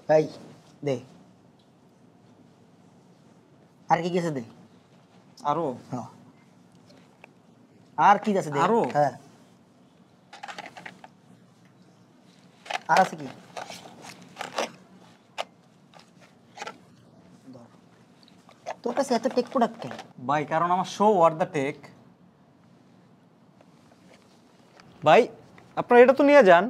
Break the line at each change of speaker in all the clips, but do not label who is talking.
এই দে আর কি আছে দে
আরো
হ্যাঁ আর কি আছে দে
আরো
হ্যাঁ আর আছে কি তোর কাছে এত টেক প্রোডাক্ট কেন
ভাই কারণ আমার শো ওয়াট দ্য টেক ভাই আপনারা এটা তো নিয়ে যান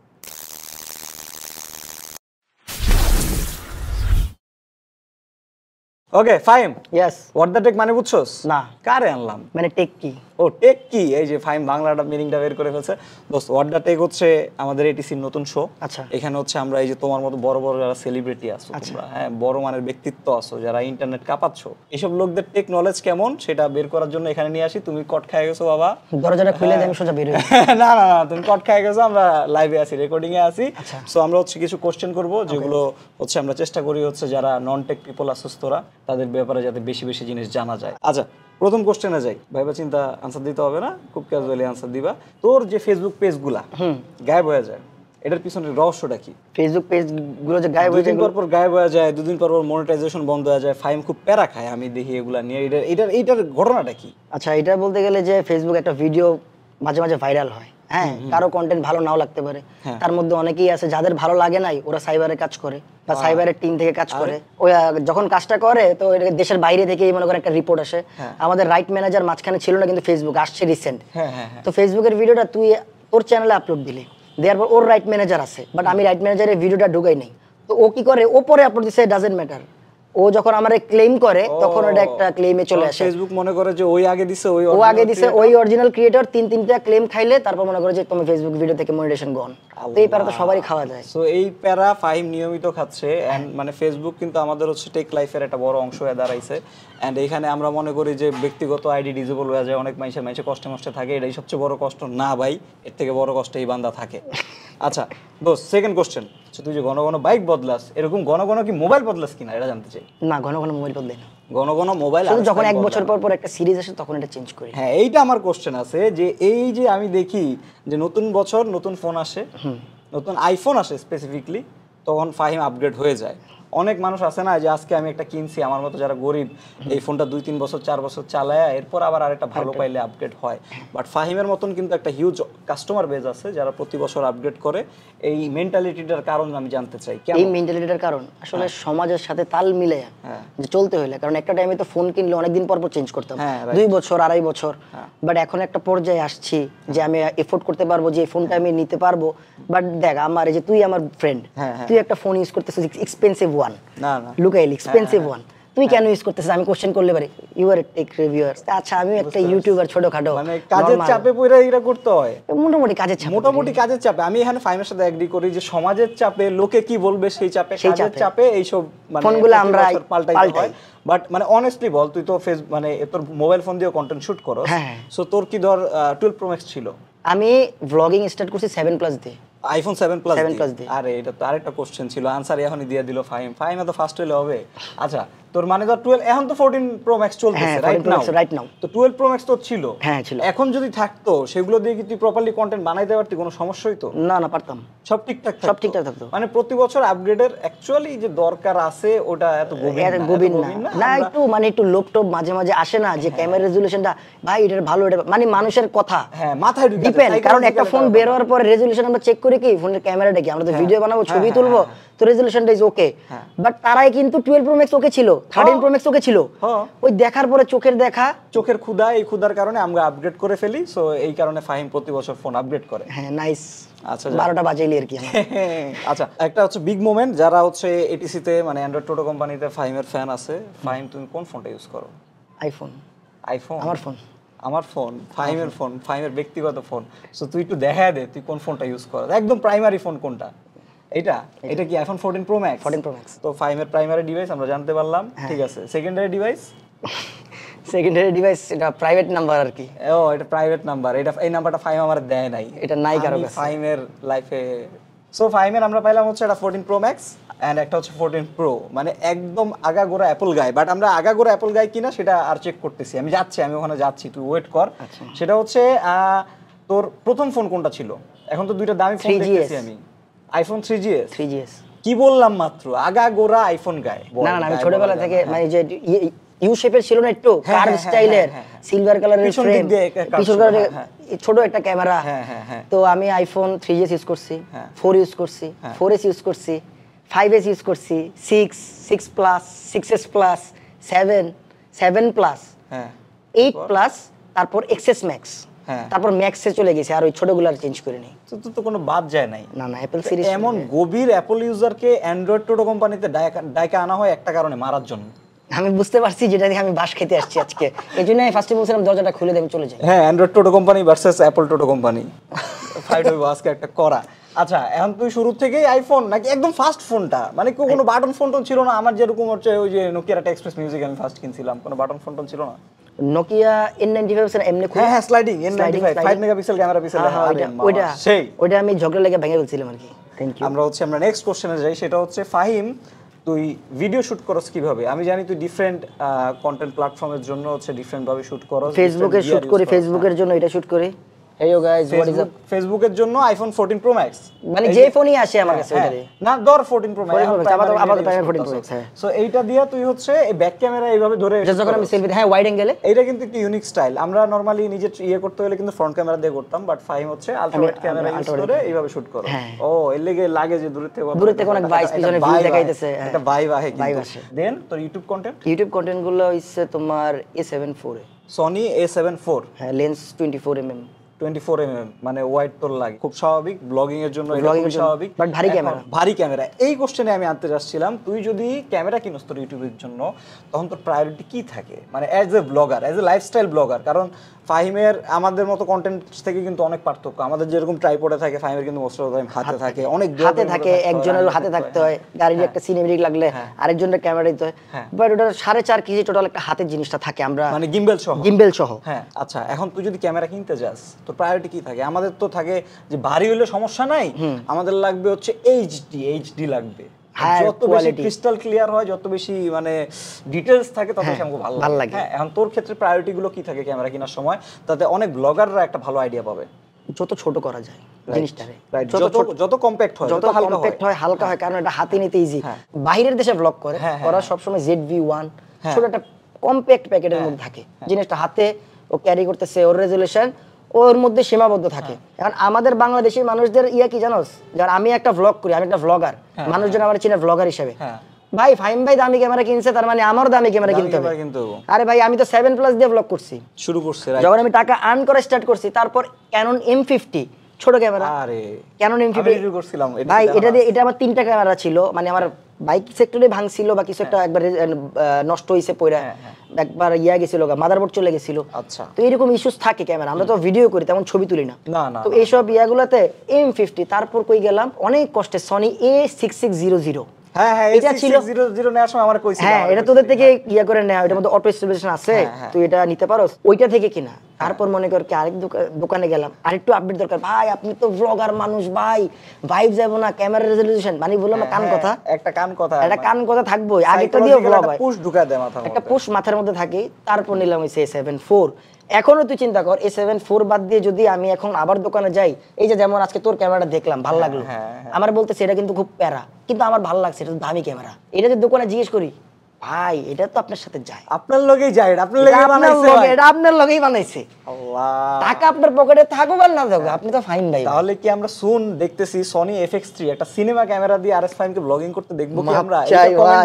ওকে ফাইম
ইয়েস
হোয়াট দ্য টেক মানে বুঝছস
না
কারে আনলাম
মানে টেক কি
ও টেক কি এই যে ফাইম বাংলাটা মিনিংটা বের করে ফেলছে দোস্ত হোয়াট দ্য টেক হচ্ছে আমাদের এটিসির নতুন শো
আচ্ছা
এখানে হচ্ছে আমরা এই যে তোমার মতো বড় বড় যারা সেলিব্রিটি আছো তোমরা হ্যাঁ বড় মানের ব্যক্তিত্ব আছো যারা ইন্টারনেট কাঁপাচ্ছো এইসব লোকদের টেক নলেজ কেমন সেটা বের করার জন্য এখানে নিয়ে আসি তুমি কট খেয়ে গেছো বাবা
দরজাটা খুলে দে আমি সোজা বের হই
না না না তুমি কট খেয়ে গেছো আমরা লাইভে আছি রেকর্ডিং এ আছি সো আমরা হচ্ছে কিছু কোশ্চেন করব যেগুলো হচ্ছে আমরা চেষ্টা করি হচ্ছে যারা নন টেক পিপল আছো তোরা তাদের ব্যাপারে যাতে বেশি বেশি জিনিস জানা যায় আচ্ছা প্রথম কোশ্চেনে যাই ভাইবা চিন্তা আনসার দিতে হবে না খুব ক্যাজুয়ালি আনসার দিবা তোর যে ফেসবুক পেজগুলা গায়েব হয়ে যায় এটার পিছনের রহস্যটা কি
ফেসবুক পেজ গুলো যে গায়েব হয়ে যায়
দুদিন পর গায়েব হয়ে যায় দুদিন পর মনিটাইজেশন বন্ধ হয়ে যায় ফাইম খুব প্যারা খায় আমি দেখি এগুলা নিয়ে এটার ঘটনাটা কি
আচ্ছা এটা বলতে গেলে যে ফেসবুক একটা ভিডিও মাঝে মাঝে ভাইরাল হয় হ্যাঁ কারো কন্টেন্ট ভালো নাও লাগতে পারে তার মধ্যে অনেকেই আছে যাদের ভালো লাগে নাই ওরা সাইবারে কাজ করে বা সাইবারের টিম থেকে কাজ করে ওই যখন কাজটা করে তো দেশের বাইরে থেকে মনে করে একটা রিপোর্ট আসে আমাদের রাইট ম্যানেজার মাঝখানে ছিল না কিন্তু ফেসবুক আসছে রিসেন্ট তো ফেসবুকের ভিডিওটা তুই তোর চ্যানেলে আপলোড দিলি দেওয়ার পর ওর রাইট ম্যানেজার আছে বাট আমি রাইট ম্যানেজারের ভিডিওটা ঢুকাই নাই তো ও কি করে ও পরে আপলোড দিছে ডাজন্ট ম্যাটার ও যখন আমারে ক্লেম করে তখন ওটা একটা ক্লেমে চলে আসে
ফেসবুক মনে করে যে ওই আগে দিছে
ওই অরিজিনাল ক্রিয়েটর তিনটা ক্লেম খাইলে তারপর মনে করে যে তুমি ফেসবুক ভিডিও থেকে মনিটাইজেশন গন তো এই প্যারা তো সবারই খাওয়া যায়
সো এই প্যারা ফাহিম নিয়মিত খাচ্ছে এন্ড মানে ফেসবুক কিন্তু আমাদের হচ্ছে টেক লাইফের একটা বড় অংশ হয়ে দাঁড়াইছে এন্ড এইখানে আমরা মনে করি যে ব্যক্তিগত আইডি ডিজেবল হয়ে যায় অনেক মানুষের কষ্টে থাকে এটাই সবচেয়ে বড় কষ্ট না ভাই এর থেকে বড় কষ্ট এই বান্দা থাকে আচ্ছা দোস্ত সেকেন্ড কোশ্চেন তুই যে ঘন ঘন বাইক বদলাস এরকম ঘন ঘন কি মোবাইল বদলাস কিনা এটা জানতে চাই
না ঘন ঘন মোবাইল বদলাই না
ঘন ঘন মোবাইল
যখন এক বছর পর পর একটা সিরিজ আসে তখন এটা চেঞ্জ করি
হ্যাঁ এইটা আমার কোশ্চেন আছে যে এই যে আমি দেখি যে নতুন বছর নতুন ফোন আসে নতুন আইফোন আসে স্পেসিফিকলি তখন ফাহিম আপগ্রেড হয়ে যায় অনেক মানুষ আছে না যে আজকে আমি একটা কিনছি আমার মতো যারা গরিব এই ফোনটা 2-3 বছর 4 বছর চালায় এরপর আবার আরেকটা ভালো পাইলে আপগ্রেড হয় বাট ফাহিমের মতন কিন্তু একটা হিউজ কাস্টমার বেজ আছে যারা প্রতি বছর আপগ্রেড করে এই মেন্টালিটিটার কারণ আমি জানতে চাই
এই মেন্টালিটিটার কারণ আসলে সমাজের সাথে তাল মিলে যে চলতে হইলে কারণ একটা টাইমে তো ফোন কিনলে অনেকদিন পর পর চেঞ্জ করতাম 2 বছর 2.5 বছর বাট এখন একটা পর্যায়ে আসছি যে আমি এফোর্ড করতে পারবো যে এই ফোনটা আমি নিতে পারবো বাট দেখ আমার এই যে তুই আমার ফ্রেন্ড তুই একটা ফোন ইউজ করতেছিস এক্সপেন্সিভ ওয়ান না না লুকাইল এক্সপেন্সিভ ওয়ান তুই কেন ইউজ করতেছিস আমি কোশ্চেন করলে পারি ইউ আর টেক রিভিউয়ার আচ্ছা আমি একটা ইউটিউবার ছোটখাটো
মানে কাজের চাপে পড়ে এটা করতে হয়
মোটামুটি
কাজের চাপে আমি এখানে ফাইমের সাথে এগ্রি করি যে সমাজের চাপে লোকে কি বলবে সেই চাপে কাজের চাপে এই সব মানে
ফোনগুলো আমরা
পাল্টাই বাট মানে অনেস্টলি বল তুই তো মানে তোর মোবাইল ফোন দিয়ে কন্টেন্ট শুট করো সো তোর কি ধর 12 প্রো ম্যাক্স ছিল
আমি ব্লগিং স্টার্ট করছি 7 প্লাস দিয়ে
আইফোন 7 প্লাস দিয়ে আরে এটা তো আরেকটা কোশ্চেন ছিল আনসার এখনই দিয়ে দিল ফাহিম এত ফাস্ট হইলে হবে আচ্ছা তোর মানে ধর 12 এখন তো 14 প্রো ম্যাক্স চলতেছে রাইট নাও তো 12 প্রো ম্যাক্স তো ছিল
হ্যাঁ ছিল
এখন যদি থাকতো সেগুলো দিয়ে কি তুই প্রপারলি কন্টেন্ট বানাইতে পারতি কোনো সমস্যা হইতো
না পারতাম
সব ঠিকঠাক
থাকতো
মানে প্রতি বছর আপগ্রেডের অ্যাকচুয়ালি যে দরকার আছে ওটা এত
গভীর না না একটু মানে একটু ল্যাপটপ মাঝে মাঝে আসে না যে ক্যামেরা রেজোলিউশনটা ভাই এটা ভালো এটা মানে মানুষের কথা
হ্যাঁ মাথায়
ডিপেন্ড কারণ একটা ফোন বের হওয়ার পরে রেজোলিউশন আমরা চেক করি কি ফোনের ক্যামেরাটা কি আমরা তো ভিডিও বানাবো ছবি তুলবো তো রেজোলিউশনটা ইজ ওকে বাট তারাই কিন্তু 12 প্রো ম্যাক্স ওকে ছিল 13 প্রো ম্যাক্স ওকে ছিল ওই দেখার পরে চোখের ক্ষুধা এই ক্ষুধার কারণে আমরা আপগ্রেড করে ফেলি সো এই কারণে ফাহিম প্রতি বছর ফোন আপগ্রেড করে হ্যাঁ নাইস
আচ্ছা
12টা বাজাইলি আর কি
আচ্ছা একটা হচ্ছে বিগ মোমেন্ট যারা হচ্ছে এটিসি তে মানে অ্যান্ড্রয়েড টোটো কোম্পানিতে ফাহিমের ফ্যান আছে ফাহিম তুমি কোন ফোনটা ইউজ করো
আইফোন
আমার ফোন ফাহিমের ব্যক্তিগত ফোন সো তুই একটু দেখায় দে তুই কোন ফোনটা ইউজ করো একদম প্রাইমারি ফোন কোনটা এটা কি আইফোন 14 প্রো ম্যাক্স তো ফাহিমের প্রাইমারি ডিভাইস আমরা জানতে পারলাম ঠিক আছে সেকেন্ডারি
ডিভাইস এটা প্রাইভেট নাম্বার আর কি
এটা প্রাইভেট নাম্বার এটা এই নাম্বারটা ফাহিম আমার দেয় নাই
এটা নাই কারো কাছে
ফাহিমের লাইফে সো ফাহিমের আমরা পাইলাম হচ্ছে এটা 14 প্রো ম্যাক্স এন্ড একটা হচ্ছে 14 প্রো মানে একদম আগাগোড়া অ্যাপল গাই বাট আমরা আগাগোড়া অ্যাপল গাই কিনা সেটা আর চেক করতেছি আমি ওখানে যাচ্ছি তুই ওয়েট কর সেটা হচ্ছে তোর প্রথম ফোন কোনটা ছিল এখন তো দুইটা দামি ফোন দেখতেছি আমি আইফোন 3GS
কি
কি বললাম মাত্র, আগাগোড়া আইফোন গায়।
না না, আমি ছোটবেলা থেকে মানে যে ইউ শেপের ছিল না, একটু কার্ভ স্টাইলের, সিলভার কালারের ফ্রেম, পিছনে ছোট একটা ক্যামেরা। তো আমি আইফোন 3s ইউজ করছি, 4 ইউজ করছি, 4s ইউজ করছি, 5s ইউজ করছি, 6 plus, 6s plus, 7 plus, 8 plus, তারপর এক্সএস ম্যাক্স, তারপর ম্যাক্সে চলে গেছে, আর ওই ছোটগুলো আর চেঞ্জ করে নেই।
তো কোনো বাদ যায় নাই।
না না, অ্যাপল সিরিজ
এমন গভীর অ্যাপল ইউজারকে অ্যান্ড্রয়েড টোটো কোম্পানিতে ডাইকা আনা হয় একটা কারণে, মারার জন্য।
আমি বুঝতে পারছি, যেটা দেখে আমি বাস খেতে আসছি আজকে, এই জন্য আমি ফার্স্টে বলছিলাম দরজাটা খুলে দিয়ে আমি চলে যাই।
হ্যাঁ, অ্যান্ড্রয়েড টোটো কোম্পানি ভার্সেস অ্যাপল টোটো কোম্পানি, ফাইট হইব আজকে একটা করা। আচ্ছা, এখন তুই শুরু থেকেই আইফোন নাকি একদম ফার্স্ট ফোনটা, মানে কোনো বাটন ফোন টোন ছিল না? আমার যেরকম হচ্ছে ওই যে নোকিয়ার একটা এক্সপ্রেস মিউজিক আমি ফার্স্ট কিনছিলাম, কোনো বাটন ফোন টোন ছিল না।
নোকিয়া N95 এর এমনি খুলে,
হ্যাঁ sliding N95 5 megapixel camera pixel,
ওইটা আমি ঝগড়া লেগে ভেঙে ফেলছিলাম আর কি। Thank you.
আমরা নেক্সট কোশ্চেনে যাই, সেটা হচ্ছে ফাহিম, তুই ভিডিও শুট করস কিভাবে? আমি জানি তুই ডিফারেন্ট কন্টেন্ট প্ল্যাটফর্মের জন্য হচ্ছে ডিফারেন্ট ভাবে শুট করস।
ফেসবুকে শুট করি, ফেসবুকের জন্য এটা শুট করি। Hey you guys, what is up?
ফেসবুকের জন্য আইফোন 14 প্রো ম্যাক্স,
মানে যে ফোনই আসে আমার কাছে ওইটারে,
না ধর 14 প্রো ম্যাক্স,
আবার 14 প্রো ম্যাক্স।
সো এইটা দিয়া তুই হচ্ছে এই ব্যাক ক্যামেরা এইভাবে ধরে
যখন আমি সেলফি, হ্যাঁ ওয়াইড অ্যাঙ্গেলে,
এইটা কিন্তু একটা ইউনিক স্টাইল। আমরা নরমালি নিজে করতে হলে কিন্তু ফ্রন্ট ক্যামেরা দিয়ে করতাম, বাট ফাহিম হচ্ছে আলট্রা ওয়াইড ক্যামেরা ইউজ করে এইভাবে শুট করে। ও এর লাগে যে দূরে থেকে
অনেক ভাইস পিছনে ভিউ দেখাইতেছে,
একটা ভাইব আহে কিন্তু। দেন তোর ইউটিউব কন্টেন্ট
গুলো হইছে তোমার A7 IV,
Sony A7 IV,
হ্যাঁ লেন্স 24mm,
24mm, মানে ওয়াইড তোর লাগে, খুব স্বাভাবিক ব্লগিং এর জন্য, এটা খুব স্বাভাবিক,
বাট ভারী ক্যামেরা।
এই কোশ্চেনে আমি আনতে যাচ্ছিলাম, তুই যদি ক্যামেরা কিনস তোর ইউটিউবের জন্য, তখন তোর প্রায়োরিটি কি থাকে, মানে as a blogger, as a lifestyle blogger? কারণ ফাহিমের আমাদের মতো কন্টেন্ট থেকে কিন্তু অনেক পার্থক্য। আমাদের যেরকম ট্রাইপডে থাকে, ফাহিমের কিন্তু মোস্ট অফ দ্য টাইম হাতে থাকে, অনেক
হাতে থাকে, একজনের হাতে থাকতে হয়, গাড়ির একটা সিনেমেটিক লাগলে আরেকজনের ক্যামেরা দিতে হয়, বাট ওটা 4.5 কেজি টোটাল একটা হাতের জিনিসটা থাকে, আমরা মানে গিম্বেল সহ। হ্যাঁ,
আচ্ছা, এখন তুই যদি ক্যামেরা কিনতে যাস, তোর প্রায়োরিটি কি থাকে? আমাদের তো থাকে যে ভারী হলে সমস্যা নাই, আমাদের লাগবে হচ্ছে এইচডি লাগবে, যত বেশি ক্রিস্টাল ক্লিয়ার হয়, যত বেশি মানে ডিটেইলস থাকে, তত বেশি আমাকে ভালো লাগে। হ্যাঁ, এখন তোর ক্ষেত্রে প্রায়োরিটি গুলো কি থাকে ক্যামেরা কেনার সময়, তাতে অনেক ব্লগাররা একটা ভালো আইডিয়া পাবে?
যত ছোট করা যায় জিনিসটারে,
যত কম্প্যাক্ট হয়,
যত হালকা হয়, কারণ এটা হাতে নিতে ইজি। বাইরের দেশে ব্লগ করে ওরা সবসময় ZV-1 ছোট একটা কম্প্যাক্ট প্যাকেটের মধ্যে থাকে, জিনিসটা হাতে ও ক্যারি করতেছে, ওর রেজুলেশন ওর মধ্যে সীমাবদ্ধ থাকে। এখন আমাদের বাংলাদেশি মানুষদের কি জানোস, যারা আমি একটা ভ্লগ করি, আমি একটা ব্লগার, মানুষজন আমার চিনে ভ্লগার হিসেবে, ভাই ফাহিম ভাই দামি ক্যামেরা কিনছে, তার মানে আমারও দামি ক্যামেরা কিনতে হবে। আরে ভাই, আমি তো 7+ দিয়ে ভ্লগ করছি, শুরু করছি যখন আমি টাকা আর্ন করে স্টার্ট করছি। তারপর ক্যানন M50 ছোট ক্যামেরা, ক্যানন M50 করছিলাম ভাই, এটা আমার 3টা ক্যামেরা ছিল, মানে আমার বাইক সেক্টরে ভাঙছিল বা কিছু একটা, একবার নষ্ট হইছে পয়রা, একবার গেছিল, মাদারবোর্ড চলে গেছিল। আচ্ছা, তো এরকম ইস্যুস থাকে ক্যামেরা, আমরা তো ভিডিও করি, তেমন ছবি তুলি না। তো এইসব ইয়াগুলাতে M50, তারপর কই গেলাম অনেক কষ্টে সনি A6600, এটা ছিল 0 নেওয়ার সময় আমার কইছিল, হ্যাঁ এটা তোদের থেকে করে নেওয়া, এটার মধ্যে অটো স্টেবিলাইজেশন আছে, তুই এটা নিতে পারোস, ওইটা থেকে কিনা। তারপর মনে কর কি আরেক দোকানে গেলাম, আরেকটু আপডেট দরকার, ভাই আপনি তো ব্লগার মানুষ, ভাই ভাইব যাবো না, ক্যামেরা রেজোলিউশন, মানে বললাম একটা কান কথা থাকবো, আগেটা দিয়ে ব্লগ হয়, পুশ ঢুকা দেয় মাথার মধ্যে, একটা পুশ মাথার মধ্যে থাকে। তারপর নিলাম ওই A7 IV। এখনো তুই চিন্তা কর, A7 IV বাদ দিয়ে যদি আমি এখন আবার দোকানে যাই, এই যে যেমন আজকে তোর ক্যামেরাটা দেখলাম, ভালো লাগলো, আমার বলতেছে এটা কিন্তু খুব প্যারা, কিন্তু আমার ভালো লাগছে, এটা দামি ক্যামেরা, এটা যে দোকানে জিজ্ঞেস করি, ভাই এটা তো আপনার সাথে যায়, আপনার লগেই যায়, এটা আপনার লগেই বানাইছে, এটা আপনার লগেই বানাইছে, আল্লাহ টাকা আপনার পকেটে থাকুক আর না থাকুক, আপনি তো ফাইন ভাই। তাহলে কি আমরা সুন দেখতেছি সনি FX3 একটা সিনেমা ক্যামেরা দিয়ে RS Fahim কে ব্লগিং করতে দেখবো কি আমরা? এটা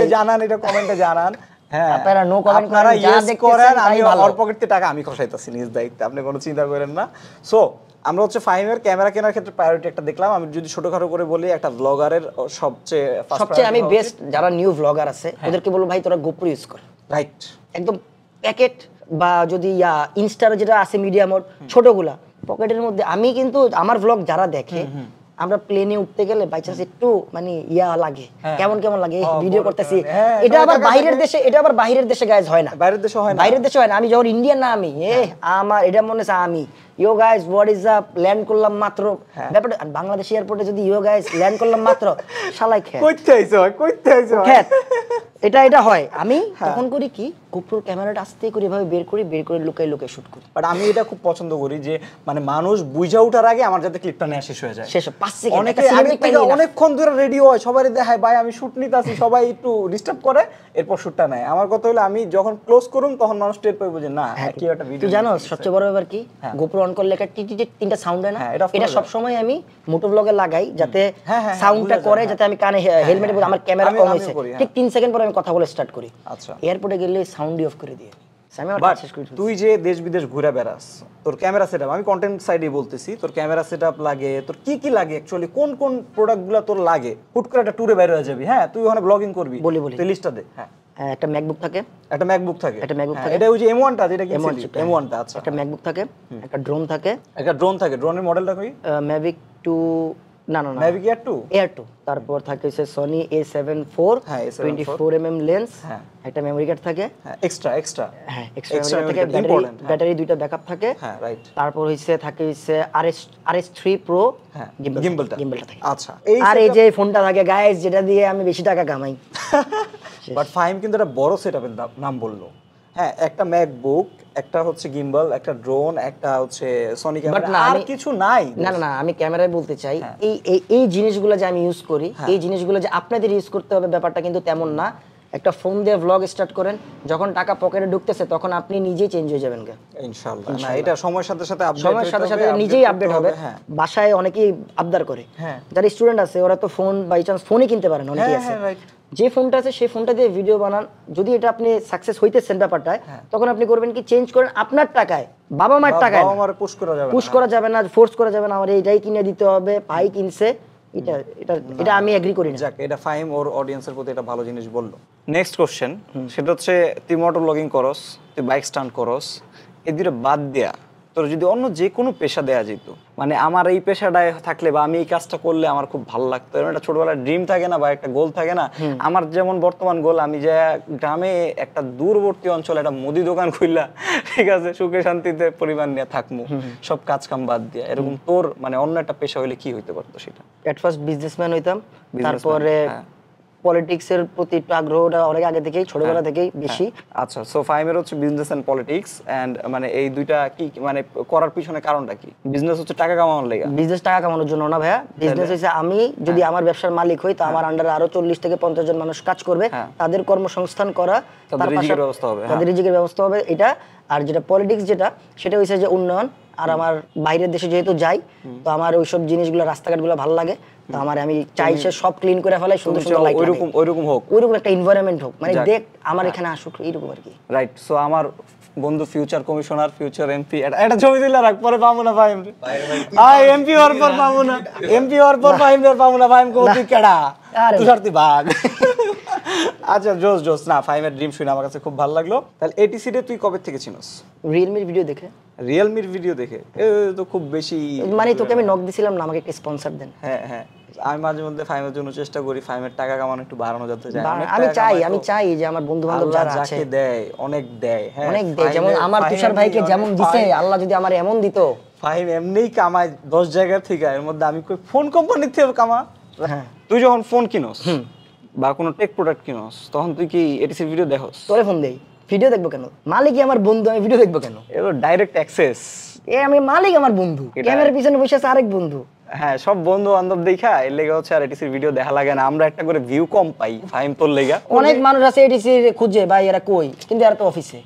কমেন্টে জানান। হ্যাঁ, আপনারা নো কমেন্ট করেন, যা দেখতেছেন আমি ওর পকেট থেকে টাকা আমি খসাইতাছি নিজ দায়িত্বে, আপনি কোনো চিন্তা করেন না। সো আমরা হচ্ছে ফাহিমের ক্যামেরা কেনার ক্ষেত্রে প্রায়োরিটি একটা দেখলাম। আমি যদি ছোটখাটো করে বলি, একটা ব্লগারের সবচেয়ে আমি বেস্ট যারা নিউ ব্লগার আছে ওদেরকে বলবো, ভাই তোরা গোপ্রো ইউজ কর, রাইট, একদম প্যাকেট, বা যদি ইনস্টার যেটা আছে মিডিয়াম ছোটগুলা পকেটের মধ্যে। আমি কিন্তু আমার ব্লগ যারা দেখে, আমরা প্লেনে উঠতে গেলে বাই চান্স একটু মানে লাগে, কেমন লাগে ভিডিও করতেছি, এটা আবার বাইরের দেশে গাইজ হয় না, বাইরের দেশে হয় না। আমি যখন ইন্ডিয়ান না, আমি আমার এটা মনে হচ্ছে আমি yo guys what is up, land করলাম মাত্র, ব্যাপারটা বাংলাদেশ এয়ারপোর্টে যদি ইয়ো গাইজ ল্যান্ড করলাম মাত্র, শালাই কইতে আইছো এটা হয়। আমি তখন করি কি, গোপ্রোর ক্যামেরাটা আস্তে করে এভাবে বের করে লুকাই শুট করি।
বাট আমি এটা খুব পছন্দ করি যে মানে মানুষ বুঝা ওঠার আগে আমার যাতে ক্লিপটা নেওয়া শেষ হয়ে যায়,
শেষ 5 সেকেন্ড।
অনেকে আগে থেকে অনেকক্ষণ ধরে রেডি হয়, সবাই দেখায় ভাই আমি শুট নিতেছি, সবাই একটু ডিস্টার্ব করে, এরপর শুটটা নেয়। আমার কথা হলো আমি যখন ক্লোজ করুম তখন মানুষ টের পাবে যে না কি একটা ভিডিও।
তুই জানো সবচেয়ে বড় ব্যাপার কি, গোপ্রো অন করলে একটা টিটি তিনটা সাউন্ড হয় না, এটা সব সময় আমি মোটো ব্লগে লাগাই যাতে সাউন্ডটা করে, যাতে আমি কানে হেলমেটে আমার ক্যামেরা কম হইছে ঠিক 3 সেকেন্ড পরে আমি কথা বলে স্টার্ট করি।
আচ্ছা,
এয়ারপোর্টে গেলে সাউন্ডই অফ করে দিই।
তুই যে দেশ বিদেশ ঘুরে বেড়াস, তোর ক্যামেরা সেটআপ, আমি কন্টেন্ট সাইডে বলতেছি, তোর ক্যামেরা সেটআপ লাগে, তোর কি কি লাগে অ্যাকচুয়ালি, কোন কোন প্রোডাক্টগুলো তোর লাগে? হুট করে একটা ট্যুরে বের হয়ে যাবি, হ্যাঁ তুই ওখানে ব্লগিং করবি,
বলি
তুই লিস্টটা দে। হ্যাঁ,
একটা ম্যাকবুক থাকে,
একটা ম্যাকবুক থাকে, এটা ওই যে M1 টা যেটা কিনছিলি, M1 টা। আচ্ছা,
একটা ম্যাকবুক থাকে, একটা ড্রোন থাকে,
ড্রোনের মডেলটা কই?
ম্যাভিক 2, না
ম্যাভিক এয়ার 2।
তারপর থাকে হচ্ছে Sony A7 IV 24mm lens, একটা মেমরি কার্ড থাকে,
এক্সট্রা
হ্যাঁ এক্সট্রা মেমরি থাকে, ব্যাটারি দুইটা ব্যাকআপ থাকে, হ্যাঁ রাইট। তারপর থাকে RS3 Pro,
হ্যাঁ গিম্বলটা
থাকে।
আচ্ছা,
আর এই যে ফোনটা থাকে গাইস, যেটা দিয়ে আমি বেশি টাকা কামাই।
বাট ফাহিম কিন্তু একটা বড় সেটআপের নাম বললো। হ্যাঁ, একটা ম্যাকবুক, একটা হচ্ছে গিম্বল, একটা ড্রোন, একটা হচ্ছে সনি ক্যামেরা, আর কিছু নাই।
না আমি ক্যামেরায় বলতে চাই এই জিনিসগুলো যে আমি ইউজ করি, এই জিনিসগুলো যে আপনাদের ইউজ করতে হবে ব্যাপারটা কিন্তু তেমন না। একটা ফোন দিয়ে ব্লগ স্টার্ট করেন, যখন টাকা পকেটে ঢুকতেছে তখন আপনি নিজেই চেঞ্জ হয়ে যাবেন।
ইনশাআল্লাহ না, এটা সময়ের সাথে সাথে
নিজেই আপডেট হবে। বাসায় অনেকেই আবদার করে, যারা স্টুডেন্ট আছে ওরা তো ফোন বাই চান্স ফোনই কিনতে পারেন, অনেকেই আছে। যে ফোনটা আছে সেই ফোনটা দিয়ে ভিডিও বানান, যদি এটা আপনি সাকসেস হইতেছেন ব্যাপারটায়, তখন আপনি করবেন কি, চেঞ্জ করেন আপনার টাকায়, বাবা মার টাকায়। পুশ করা যাবে না, ফোর্স করা যাবে না, আমার এইটাই কিনে দিতে হবে, ভাই কিনছে, এটা আমি এগ্রি করি না।
যাক, এটা ফাহিম ওর অডিয়েন্সের প্রতি একটা ভালো জিনিস বললো। নেক্সট কোশ্চেন, সেটা হচ্ছে তুই মোটর ব্লগিং করস, তুই বাইক স্টান্ট করস, এই দুটো বাদ দেয়া তোর যদি অন্য যে কোনো পেশা দেয়া যেত, মানে আমার এই পেশাটায় থাকলে বা আমি এই কাজটা করলে আমার খুব ভালো লাগতো, এরকম একটা ছোটবেলার ড্রিম থাকে না বা একটা গোল থাকে না? আমার যেমন বর্তমান গোল, আমি যে গ্রামে একটা দূরবর্তী অঞ্চলে একটা মুদি দোকান খুললা, ঠিক আছে, সুখে শান্তিতে পরিবার নিয়ে থাকবো, সব কাজ কাম বাদ দিয়ে। এরকম তোর মানে অন্য একটা পেশা হইলে কি হইতে পারতো সেটা?
এট ফার্স্ট বিজনেসম্যান হইতাম, তারপরে পলিটিক্সের প্রতি একটু আগ্রহটা অনেক আগে থেকেই, ছোটবেলা থেকেই বেশি।
আচ্ছা, সো ফাহিমের হচ্ছে বিজনেস এন্ড পলিটিক্স, এন্ড মানে এই দুইটা কি মানে করার পিছনে কারণটা কি? বিজনেস হচ্ছে টাকা কামানোর লাগা?
বিজনেস টাকা কামানোর জন্য না ভাইয়া, বিজনেস হইছে আমি যদি আমার ব্যবসার মালিক হই, তো আমার আন্ডারে আরো 40 থেকে 50 জন মানুষ কাজ করবে, তাদের কর্মসংস্থান করা,
তাদের রিজিকের ব্যবস্থা হবে,
তাদের রিজিকের ব্যবস্থা হবে, এটা। আর যেটা পলিটিক্স, সেটা হইছে যে উন্নয়ন। আর আমার বাইরের দেশে যেহেতু যাই, তো আমার ওইসব জিনিসগুলো, রাস্তাঘাটগুলো ভালো লাগে, তো আমি চাই সে সব ক্লিন করে ফেলাই, সুন্দর সুন্দর লাইট,
ওইরকম হোক,
ওইরকম একটা এনভায়রনমেন্ট হোক, মানে দেখ আমার এখানে আসুক, এইরকম আর কি।
রাইট। সো আমার বন্ধু ফিউচার কমিশনার, ফিউচার এমপি, এটা ছবি দিলে রাখ, পরে পাবো না ফাহিম রে, এমপি হওয়ার পর পাবো না, এমপি হওয়ার পর ফাহিম রে পাবো না। ফাহিম কোথি কেডা, তুষার তুই ভাগ। আচ্ছা, জোস না, ফাহিমের ড্রিম শুনে আমার কাছে খুব ভালো লাগলো। তাহলে এটিসি রে তুই কবে থেকে চিনস?
রিয়েলমির ভিডিও দেখে।
রিয়েলমির ভিডিও দেখে? তো খুব বেশি,
মানে তোকে আমি নক দিছিলাম না, আমাকে একটা স্পন্সর দেন।
হ্যাঁ, আমি মাঝে মধ্যে ফাহিমের জন্য চেষ্টা করি, ফাহিমের টাকা কামানো একটু বাড়ানো যাতে যায়।
আমি চাই যে আমার বন্ধু বান্ধব যারা আছে,
যাকে দেয় অনেক দেয়, হ্যাঁ
অনেক দেয়, যেমন আমার তুষার ভাইকে যেমন দিছে, আল্লাহ যদি আমার এমন দিত।
ফাহিম এমনিই কামায় 10 জায়গা থেকে, এর মধ্যে আমি কই ফোন কোম্পানি থেকে কামা। তুই যখন ফোন কিনস বা কোনো টেক প্রোডাক্ট কিনস, তখন তুই কি এটিসির ভিডিও দেখোস?
তোরে ফোন দেই, ভিডিও দেখবো কেন? মালিকই আমার বন্ধু, আমি ভিডিও দেখবো কেন?
এগুলো ডাইরেক্ট অ্যাক্সেস।
আমি মালিক, আমার বন্ধু, ক্যামেরার পিছনে বসে আছে আরেক বন্ধু।
হ্যাঁ, সব বন্ধু বান্ধব দেখা এর লেগে হচ্ছে আর এটিসির ভিডিও দেখা লাগে না, আমরা একটা করে ভিউ কম পাই। ফাহিম তোর লেগা
অনেক মানুষ আছে এটিসি খুঁজে, ভাই এরা কই, কিন্তু এরা তো অফিসে,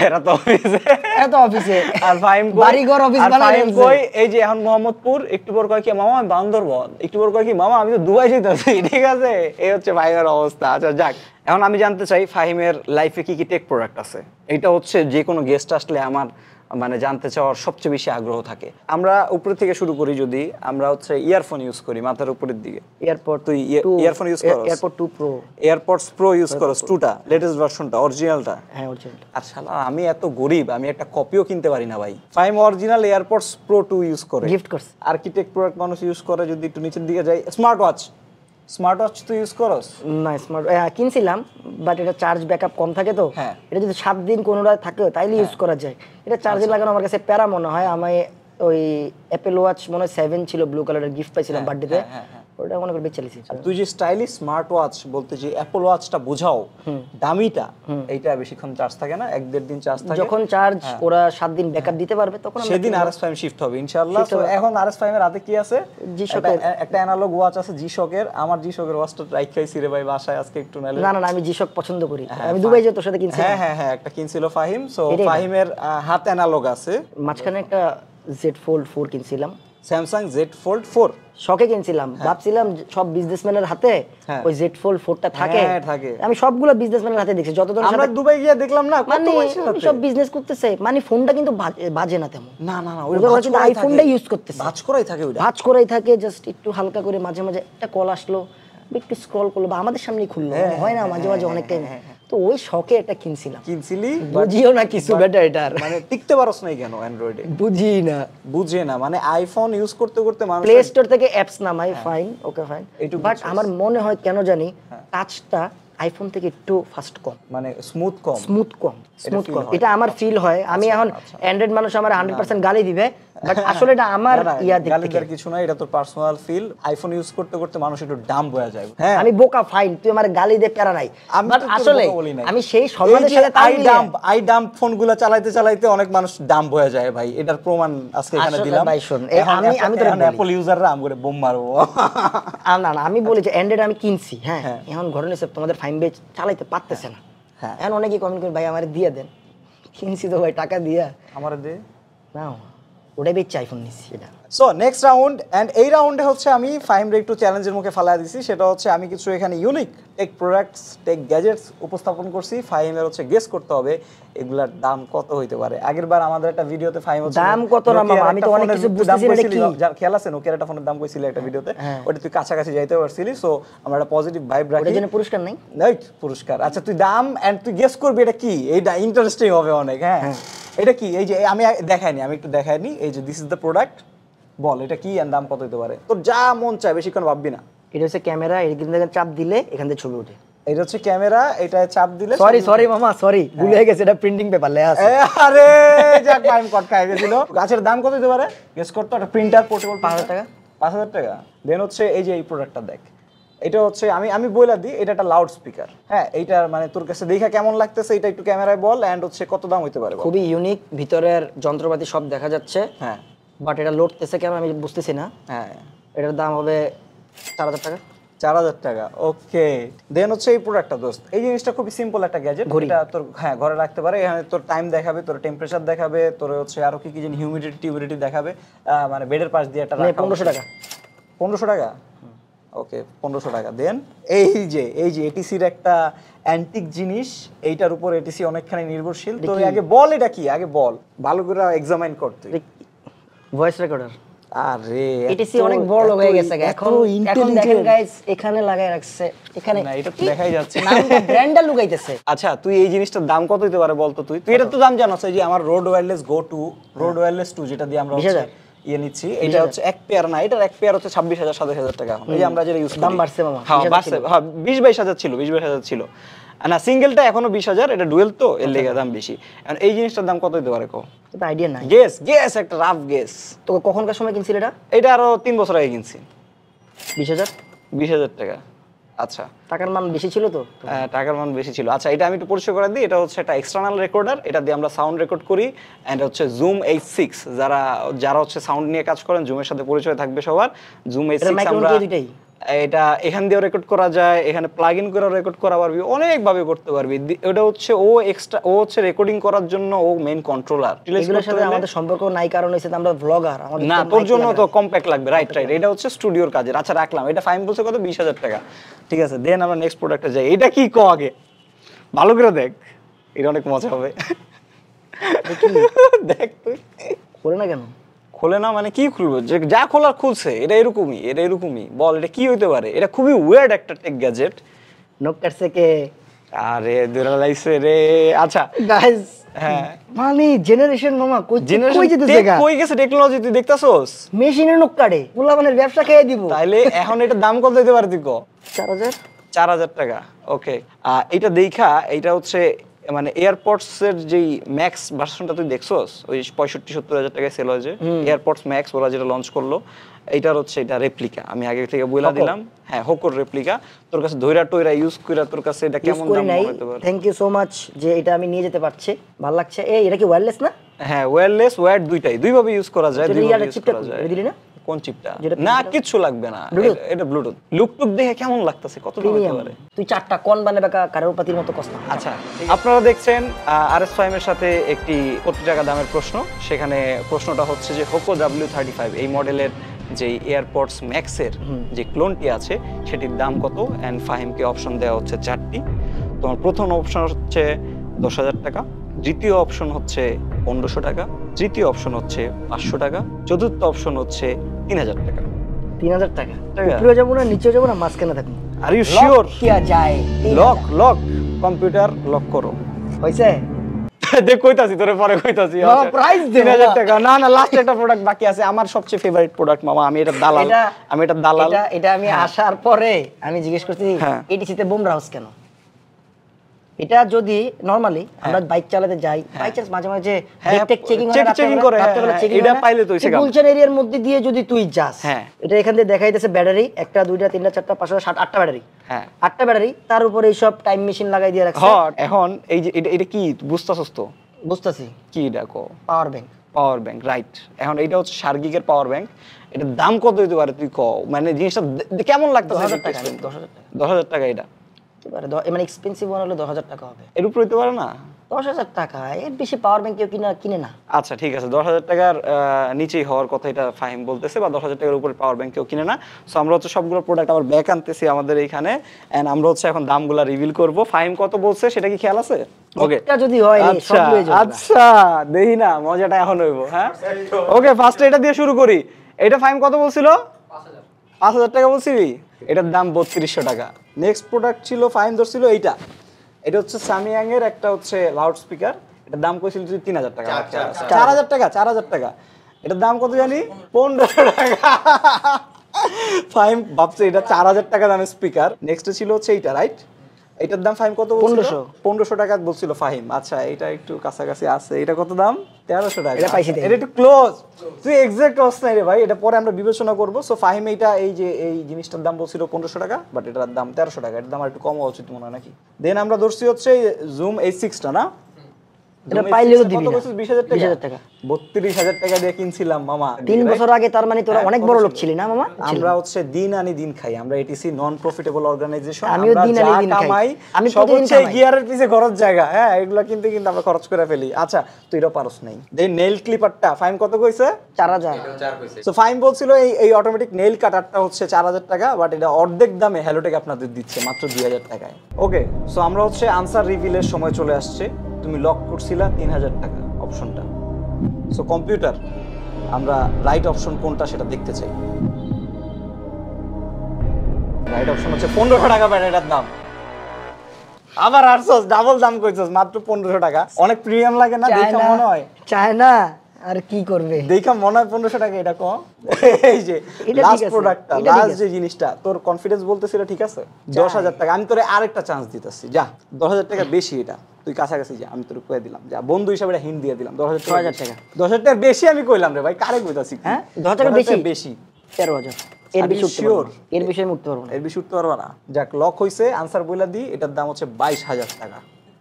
আর ফাহিম
বাড়িঘর অফিস বানায়
কই, এই যে এখন মোহাম্মদপুর, একটু পর কয় কি মামা আমি বান্দরবন, একটু পর কয় কি মামা আমি তো দুবাই যেতেছি, ঠিক আছে? এই হচ্ছে ফাহিমের অবস্থা। আচ্ছা যাক, এখন আমি জানতে চাই ফাহিমের লাইফে কি কি টেক প্রোডাক্ট আছে। এটা হচ্ছে যে কোনো গেস্ট আসলে আমার মানে জানতে চাওয়ার সবচেয়ে বেশি আগ্রহ থাকে। আমরা উপর থেকে শুরু করি, যদি আমরা হচ্ছে ইয়ারফোন ইউজ করি মাথার উপরের দিকে,
এয়ারপড,
তুই ইয়ারফোন ইউজ করছ?
AirPod 2 pro,
AirPods pro use করছ, 2টা লেটেস্ট ভার্সনটা, অরিজিনালটা?
হ্যাঁ অরিজিনাল।
আর শালা আমি এত গরিব, আমি একটা কপিও কিনতে পারি না ভাই। Fahim original AirPods pro 2 use করে,
গিফট করছে।
আর কি টেক প্রোডাক্ট মানুষ ইউজ করে যদি একটু নিচের দিকে যাই? স্মার্ট ওয়াচ তুই ইউজ করস?
না, স্মার্ট কিনছিলাম, বাট এটা চার্জ ব্যাকআপ কম থাকে, তো এটা যদি 7 দিন কোনোটা থাকে তাইলে ইউজ করা যায়। এটা চার্জে লাগানো আমার কাছে প্যারা মনে হয়। আমি ওই অ্যাপেল ওয়াচ মনে হয় 7 ছিল, ব্লু কালারের গিফট পাইছিলাম বার্থডেতে, ওটা মনে করে বেচে লিছি।
তুই যে স্টাইলিশ স্মার্ট ওয়াচ বলতে যে অ্যাপল ওয়াচটা বোঝাও দামিটা, এইটা বেশিক্ষণ চার্জ থাকে না, 1-1.5 দিন চার্জ থাকে।
যখন চার্জ ওরা 7 দিন ব্যাকআপ দিতে পারবে তখন
সেদিন Rs Fahim শিফট হবে ইনশাআল্লাহ। তো এখন Rs Fahim এর হাতে কি আছে? একটা অ্যানালগ ওয়াচ আছে G-Shock এর। আমার G-Shock এর ওয়াচটা রাইখাইছি রে ভাই বাসায়, আজকে একটু নালে।
না আমি G-Shock পছন্দ করি, আমি দুবাই যে তোর সাথে কিনছি।
হ্যাঁ একটা কিনছিল ফাহিম। সো ফাহিমের হাত অ্যানালগ আছে।
মাঝখানে একটা Z Fold 4 কিনছিলাম,
স্যামসাং Z Fold 4
শখে কিনছিলাম, ভাবছিলাম সব বিজনেসম্যানের হাতে ওই Z Fold 4টা থাকে। আমি সবগুলো বিজনেসম্যানের হাতে দেখছি, যতজন
আমরা দুবাই গিয়ে দেখলাম না কত পয়সা
মানে সব বিজনেস করতেছে, মানে ফোনটা কিন্তু বাজে না তেমন।
না
ওরা কিন্তু আইফোনটা ইউজ করতেছে,
ভাঁজ করাই থাকে, ওইটা
ভাঁজ করাই থাকে, জাস্ট একটু হালকা করে মাঝে মাঝে একটা কল আসলো একটু স্ক্রল করলো বা আমাদের সামনেই খুললো, হয় না মাঝে মাঝে অনেক টাইম। তো ওই শখে একটা কিনছিলি, বুঝিও না কিছু বেটা, এটার
মানে টিকতে পারছ না কেন অ্যান্ড্রয়েডে, বুঝে না মানে আইফোন ইউজ করতে করতে মানুষ
প্লে স্টোর থেকে অ্যাপস নামাই, ফাইন ওকে ফাইন, বাট আমার মনে হয় কেন জানি টাচটা আইফোন থেকে একটু ফাস্ট কম, মানে স্মুথ কম। এটা আমার ফিল হয়। আমি এখন অ্যান্ড্রয়েড মানুষ আমার 100% গালি দিবে, বাট আসলে এটা আমার
গালি দেওয়ার কিছু না, এটা তোর পার্সোনাল ফিল। আইফোন ইউজ করতে করতে মানুষ একটু ডাম্প হয়ে যায়।
হ্যাঁ আমি বোকা, ফাইন, তুই আমার গালি দে, প্যারা নাই, বাট আসলে আমি সেই সম্মানের সাথে
আই ডাম্প ফোনগুলো চালাইতে চালাইতে অনেক মানুষ ডাম্প হয়ে যায় ভাই, এটার প্রমাণ আজকে এখানে দিলাম।
ভাই শুন, আমি তো
অ্যাপল ইউজাররা আম করে বোম মারবো।
না আমি বলি যে অ্যান্ড্রয়েড আমি কিনছি, হ্যাঁ এখন ঘরে নিয়ে তোমাদের ফাইন বেচ চালাইতে পারতেছে না, এখন অনেকেই কমেন্ট করে ভাই আমারে দিয়ে দেন, কিনছি তো ভাই টাকা দিয়া
আমারে দে
না, ওটাই বেচছি আইফোন নিচ্ছি এটা।
সো নেক্সট রাউন্ড, এন্ড এই রাউন্ডে হচ্ছে আমি ফাহিমরে একটু চ্যালেঞ্জের মুখে ফালায় দিছি, সেটা হচ্ছে আমি কিছু এখানে unique tech products, tech gadgets উপস্থাপন করছি। ফাহিমের হচ্ছে গেস করতে হবে এগুলার দাম কত হইতে পারে। আগেরবার আমাদের একটা ভিডিওতে ফাহিম হচ্ছে
দাম কত না মামা, আমি তো অনেক কিছু বুঝতেছি না, এটা কি
যার খেয়াল আছে নোকিয়ার একটা ফোনের দাম কইছিল একটা ভিডিওতে, ওটা তুই কাছাকাছি যাইতে পারছিলি। সো আমরা একটা পজিটিভ ভাইব রাখি,
ওটার জন্য পুরস্কার নাই,
রাইট? পুরস্কার, আচ্ছা তুই দাম এন্ড তুই গেস করবি এটা কি, এইটা ইন্টারেস্টিং হবে অনেক। হ্যাঁ এটা কি, এই যে আমি দেখাইনি, আমি একটু দেখাইনি, এই যে দিস ইজ দ্য প্রোডাক্ট, বল এটা কি আর দাম কত হতে পারে। তোর যা মন চায়, বেশিক্ষণ ভাববি না।
এটা হচ্ছে ক্যামেরা, এখান থেকে চাপ দিলে এখান থেকে ছবি ওঠে।
এটা হচ্ছে ক্যামেরা, এটা চাপ দিলে
সরি মামা সরি, ভুলে গেছে, এটা প্রিন্টিং পেপার লে আছে।
আরে যাক টাইম কট খাই গেছিল। গাছের দাম কত হতে পারে গেস করতে? একটা প্রিন্টার পোর্টেবল
5000 টাকা।
5000 টাকা। দেন হচ্ছে এই যে এই প্রোডাক্টটা দেখ, এটা হচ্ছে আমি বইলা দিই, এটা একটা লাউড স্পিকার। হ্যাঁ এইটার মানে তোর কাছে দেখা কেমন লাগতেছে এটা একটু ক্যামেরায় বল, এন্ড হচ্ছে কত দাম হতে পারে।
খুবই ইউনিক, ভিতরের যন্ত্রপাতি সব দেখা যাচ্ছে, হ্যাঁ বাট এটা লড়তেছে কেন আমি বুঝতেছি না। হ্যাঁ এটার দাম হবে 4000 টাকা।
4000 টাকা, ওকে। দেন হচ্ছে এই প্রোডাক্টটা দোস্ত, এই জিনিসটা খুবই সিম্পল একটা গ্যাজেট, এটা তোর ঘরে রাখতে পারে। এখানে তোর টাইম দেখাবে, তোর টেম্পারেচার দেখাবে, তোর হচ্ছে আরো কি যেন হিউমিডিটি দেখাবে, মানে বেডের পাশ দিয়ে একটা
1500 টাকা।
1500 টাকা, ওকে 1500 টাকা। দেন এই যে এটিসির একটা অ্যান্টিক জিনিস, এইটার উপর এটিসি অনেকখানি নির্ভরশীল। তো আগে বল এটা কি, আগে বল, ভালো করে এক্সামাইন করতে।
Voice recorder.
আরে
এটিসি অনেক বড় হয়ে গেছে, এখন দেখেন গাইস এখানে লাগায় রাখছে, এখানে
না এটা তো দেখাই যাচ্ছে
না, ব্র্যান্ডটা লুকাইতেছে।
আচ্ছা তুই এই জিনিসটার দাম কত হতে পারে বল তো? তুই এটা তো দাম জানোস, এই যে আমার রোড ওয়্যারলেস ওয়্যারলেস 2 যেটা দিয়ে আমরা ইয়ে নিচ্ছি, এটা হচ্ছে এক পেয়ার না, এটার এক পেয়ার হচ্ছে 26000-27000 টাকা। এখন এই যে আমরা যেটা ইউজ করি,
দাম বাড়ছে মামা।
হ্যাঁ বাড়ছে, হ্যাঁ 20-22000 ছিল, 20-22000 ছিল না, সিঙ্গেলটা এখনো 20000, এটা ডুয়েল তো এর লেগে দাম বেশি। এখন এই জিনিসটার দাম কত হতে পারে কো?
তো আইডিয়া নাই,
গেস একটা রাফ গেস।
তো কখনকার সময় কিনছিল এটা?
এটা আরো 3 বছর আগে কিনছি।
20000
টাকা। আচ্ছা
টাকার মান বেশি ছিল তো?
হ্যাঁ টাকার মান বেশি ছিল। আচ্ছা এটা আমি একটু পরিচয় করে দিই, এটা হচ্ছে একটা এক্সটার্নাল রেকর্ডার, এটা দিয়ে আমরা সাউন্ড রেকর্ড করি, এন্ড হচ্ছে জুম H6, যারা হচ্ছে সাউন্ড নিয়ে কাজ করেন, জুমের সাথে পরিচয় থাকবে সবার। জুম H6 আমরা এটা এখান দিয়েও রেকর্ড করা যায়, এখানে প্লাগ ইন করেও রেকর্ড করা পারবি, অনেক ভাবে করতে পারবি। ওটা হচ্ছে ও হচ্ছে রেকর্ডিং করার জন্য ও মেইন কন্ট্রোলার।
এগুলোর সাথে আমাদের সম্পর্ক নাই, কারণ হইছে আমরা ব্লগার, আমাদের
না তোর জন্য তো কম্প্যাক্ট লাগবে, রাইট। এটা হচ্ছে স্টুডিওর কাজের। আচ্ছা রাখলাম, এটা ফাইন বলছে কত? 20000 টাকা, ঠিক আছে। দেন আমরা নেক্সট প্রোডাক্টে যাই। এটা কি কো আগে ভালো করে দেখ, এটা অনেক মজা হবে। দেখ তুই
খোলে না কেন?
খোলে না মানে কি খুলবো, যে যা খোলার খুলছে, এটা এরকমই বল এটা কি হইতে পারে? এটা খুবই ওয়্যার্ড একটা টেক গ্যাজেট।
নক কাটছে কে?
আরে দুরালাইছে রে। আচ্ছা
গাইস, হ্যাঁ মানে জেনারেশন মামা কই যেতেছে,
কই গেছে টেকনোলজি, তুই দেখতাছস?
মেশিনে নক কাটে, পোলাপানের ব্যবসা খেয়ে দিব।
তাইলে এখন এটা দাম কত দিতে পারে তুই কো?
4000
টাকা, ওকে। এটা দেখা, এটা হচ্ছে মানে এয়ারপডস এর যেই ম্যাক্স ভার্সনটা তুই দেখছস ওই 65-70 হাজার টাকায় সেল হয় যে এয়ারপডস ম্যাক্স ওরা যেটা লঞ্চ করলো এইটার হচ্ছে এটা রেপ্লিকা আমি আগে থেকে বইলা দিলাম হ্যাঁ হোকোর রেপ্লিকা তোর কাছে ধইরা টইরা ইউজ কইরা তোর কাছে এটা কেমন দাম মনে হতে পারে
থ্যাংক ইউ সো মাচ যে এটা আমি নিয়ে যেতে পারছি ভালো লাগছে এই এটা কি ওয়্যারলেস না
হ্যাঁ ওয়্যারলেস ওয়্যারড দুইভাবে ইউজ করা যায় দুইভাবে ইউজ করা যায়
দিলি না
কোন চিপটা না কিছু লাগবে না এটা ব্লুটুথ লুক দেখে কেমন লাগতেছে কত দাম হতে পারে
তুই চারটা কোন বানাবে কারোর পাতির মতো কষ্ট
আচ্ছা আপনারা দেখছেন আরএস ফাহিমের সাথে একটি কোটি টাকা দামের প্রশ্ন সেখানে প্রশ্নটা হচ্ছে যে হোকো W35 এই মডেলের যে এয়ারপডস ম্যাক্সের যে ক্লোনটি আছে সেটির দাম কত এন্ড ফাহিমকে অপশন দেওয়া হচ্ছে 4টি তোমার প্রথম অপশন হচ্ছে 10,000 টাকা দ্বিতীয় অপশন হচ্ছে 1500 টাকা তৃতীয় অপশন হচ্ছে 500 টাকা চতুর্থ অপশন হচ্ছে 3000 টাকা
3000 টাকা উপরে যাব না নিচে যাব না মাঝখানে থাকবো
আর ইউ শিওর
কিয়া যায়
লক কম্পিউটার লক করো
হইছে
দেখ কইতাছি তোরে পরে কইতাছি
না প্রাইস দে
3000 টাকা না লাস্ট একটা প্রোডাক্ট বাকি আছে আমার সবচেয়ে ফেভারিট প্রোডাক্ট মামা আমি এটা দালাল
এটা আমি আসার পরে আমি জিজ্ঞেস করছি এটিসি তে বোম রাউস কেন এটা যদি নরমালি আমরা বাইক চালাতে যাই বাই চান্স মাঝে মাঝে চেকিং করে
এটা পাইলে তো হইছে
গুলশান এরিয়ার মধ্যে দিয়ে যদি তুই যাস এটা এখান থেকে দেখাইতেছে ব্যাটারি একটা দুইটা তিনটা চারটা পাঁচটা সাত আটটা ব্যাটারি হ্যাঁ আটটা ব্যাটারি তার উপর এই সব টাইম মেশিন লাগাই দিয়ে রাখছে
এখন এই যে এটা কি বুঝতাছস তো
বুঝতাছি
কি দেখো
পাওয়ার ব্যাংক
রাইট এখন এটা হচ্ছে সার্গিকের পাওয়ার ব্যাংক এটার দাম কত হইতে পারে তুই কও মানে জিনিসটা কেমন লাগতেছে 10,000 টাকা এটা
মানে এক্সপেন্সিভ হলে 10,000 টাকা হবে
এর উপর হইতে পারে না
10,000 টাকা এর বেশি পাওয়ার ব্যাংক কেউ কিনে না
আচ্ছা ঠিক আছে 10,000 টাকার নিচেই হওয়ার কথা এটা ফাহিম বলতেছে বা 10,000 টাকার উপরে পাওয়ার ব্যাংক কেউ কিনে না সো আমরা হচ্ছে সবগুলো প্রোডাক্ট আবার ব্যাক আনতেছি আমাদের এইখানে এন্ড আমরা হচ্ছে এখন দামগুলো রিভিল করব ফাহিম কত বলছে সেটা কি খেয়াল আছে ওকে
এটা যদি হয় সব লয়ে যাবে
আচ্ছা দেই না মজাটা এখন হইব হ্যাঁ ওকে ফার্স্ট এটা দিয়ে শুরু করি এটা ফাহিম কত বলছিল 5,000 টাকা বলছিলি এটার দাম 3200 টাকা নেক্সট প্রোডাক্ট ছিল ফাহিম ধরছিল এটা হচ্ছে সামিয়াং এর একটা হচ্ছে লাউড স্পিকার এটার দাম কইছিল 3000 টাকা 4000 টাকা এটার দাম কত জানি 1500 টাকা ফাহিম ভাবছে এটা 4000 টাকা দামের স্পিকার নেক্সট ছিল হচ্ছে এইটা রাইট এটার দাম ফাহিম কত বলছিল 1500 টাকা বলছিল ফাহিম আচ্ছা এটা একটু কাছাকাছি আছে এটা কত দাম 1300 টাকা
এটা পাইছি
এটা একটু ক্লোজ তুই এক্সাক্ট অবস্থা রে ভাই এটা পরে আমরা বিবেচনা করব সো ফাহিম এইটা এই যে এই জিনিসটার দাম বলছিল 1500 টাকা বাট এটার দাম 1300 টাকা এটার দাম আর একটু কম হওয়া উচিত মনে হয় নাকি দেন আমরা ধরছি হচ্ছে জুম H6 টা না
এটা পাইলে তো দিবি না
20,000 টাকা 32,000 টাকা দিয়ে কিনছিলাম মামা
3 বছর আগে তার মানে তোরা অনেক বড় লোক ছিলি না মামা
আমরা হচ্ছে দিন আনি দিন খাই আমরা এটিসি নন প্রফিটেবল অর্গানাইজেশন
আমিও দিন আনি দিন খাই
আমি সব হচ্ছে গিয়ারের পিছে খরচ জায়গা হ্যাঁ এগুলা কিন্তু আমরা খরচ করে ফেলি আচ্ছা তুই এটা পারস নাই দেন নেল ক্লিপারটা ফাইন কত কইছে
4,000
সো ফাইন বলছিল এই অটোমেটিক নেল কাটারটা হচ্ছে 4,000 টাকা বাট এটা অর্ধেক দামে হ্যালোটেক আপনাদের দিচ্ছে মাত্র 2,000 টাকায় ওকে সো আমরা হচ্ছে আনসার রিভিলের সময় চলে আসছে তুমি লক করছিলা 3,000 টাকা অপশনটা সো কম্পিউটার আমরা রাইট অপশন কোনটা সেটা দেখতে চাই রাইট অপশন হচ্ছে 1500 টাকা ব্যাটারিটার দাম আবার আরছস ডাবল দাম কইছস মাত্র 1500 টাকা অনেক প্রিমিয়াম লাগে না দেখা মনে হয়
চায় না আর কি করবে
দেখা মনে হয় 1500 টাকা এটা কম এই যে লাস্ট প্রোডাক্টটা লাস্ট যে জিনিসটা তোর কনফিডেন্স বলতেছিল ঠিক আছে 10,000 টাকা আমি তোরে আরেকটা চান্স দিতেছি যা 10,000 টাকা বেশি এটা তুই কাছাকাছি যা আমি তোর কয়ে দিলাম যা বন্ধু হিসাবে এটা হিন্ট দিয়ে দিলাম 10,000 টাকা 10,000 টাকা বেশি আমি কইলাম রে ভাই কারে কইতাছি
হ্যাঁ 10,000 টাকা বেশি 13,000 এর বেশি
শিওর
এর বিষয়ে উঠতে পারবো না
এর বেশি উঠতে পারবো না যাক লক হইছে আনসার বইলা দি এটার দাম হচ্ছে 22,000 টাকা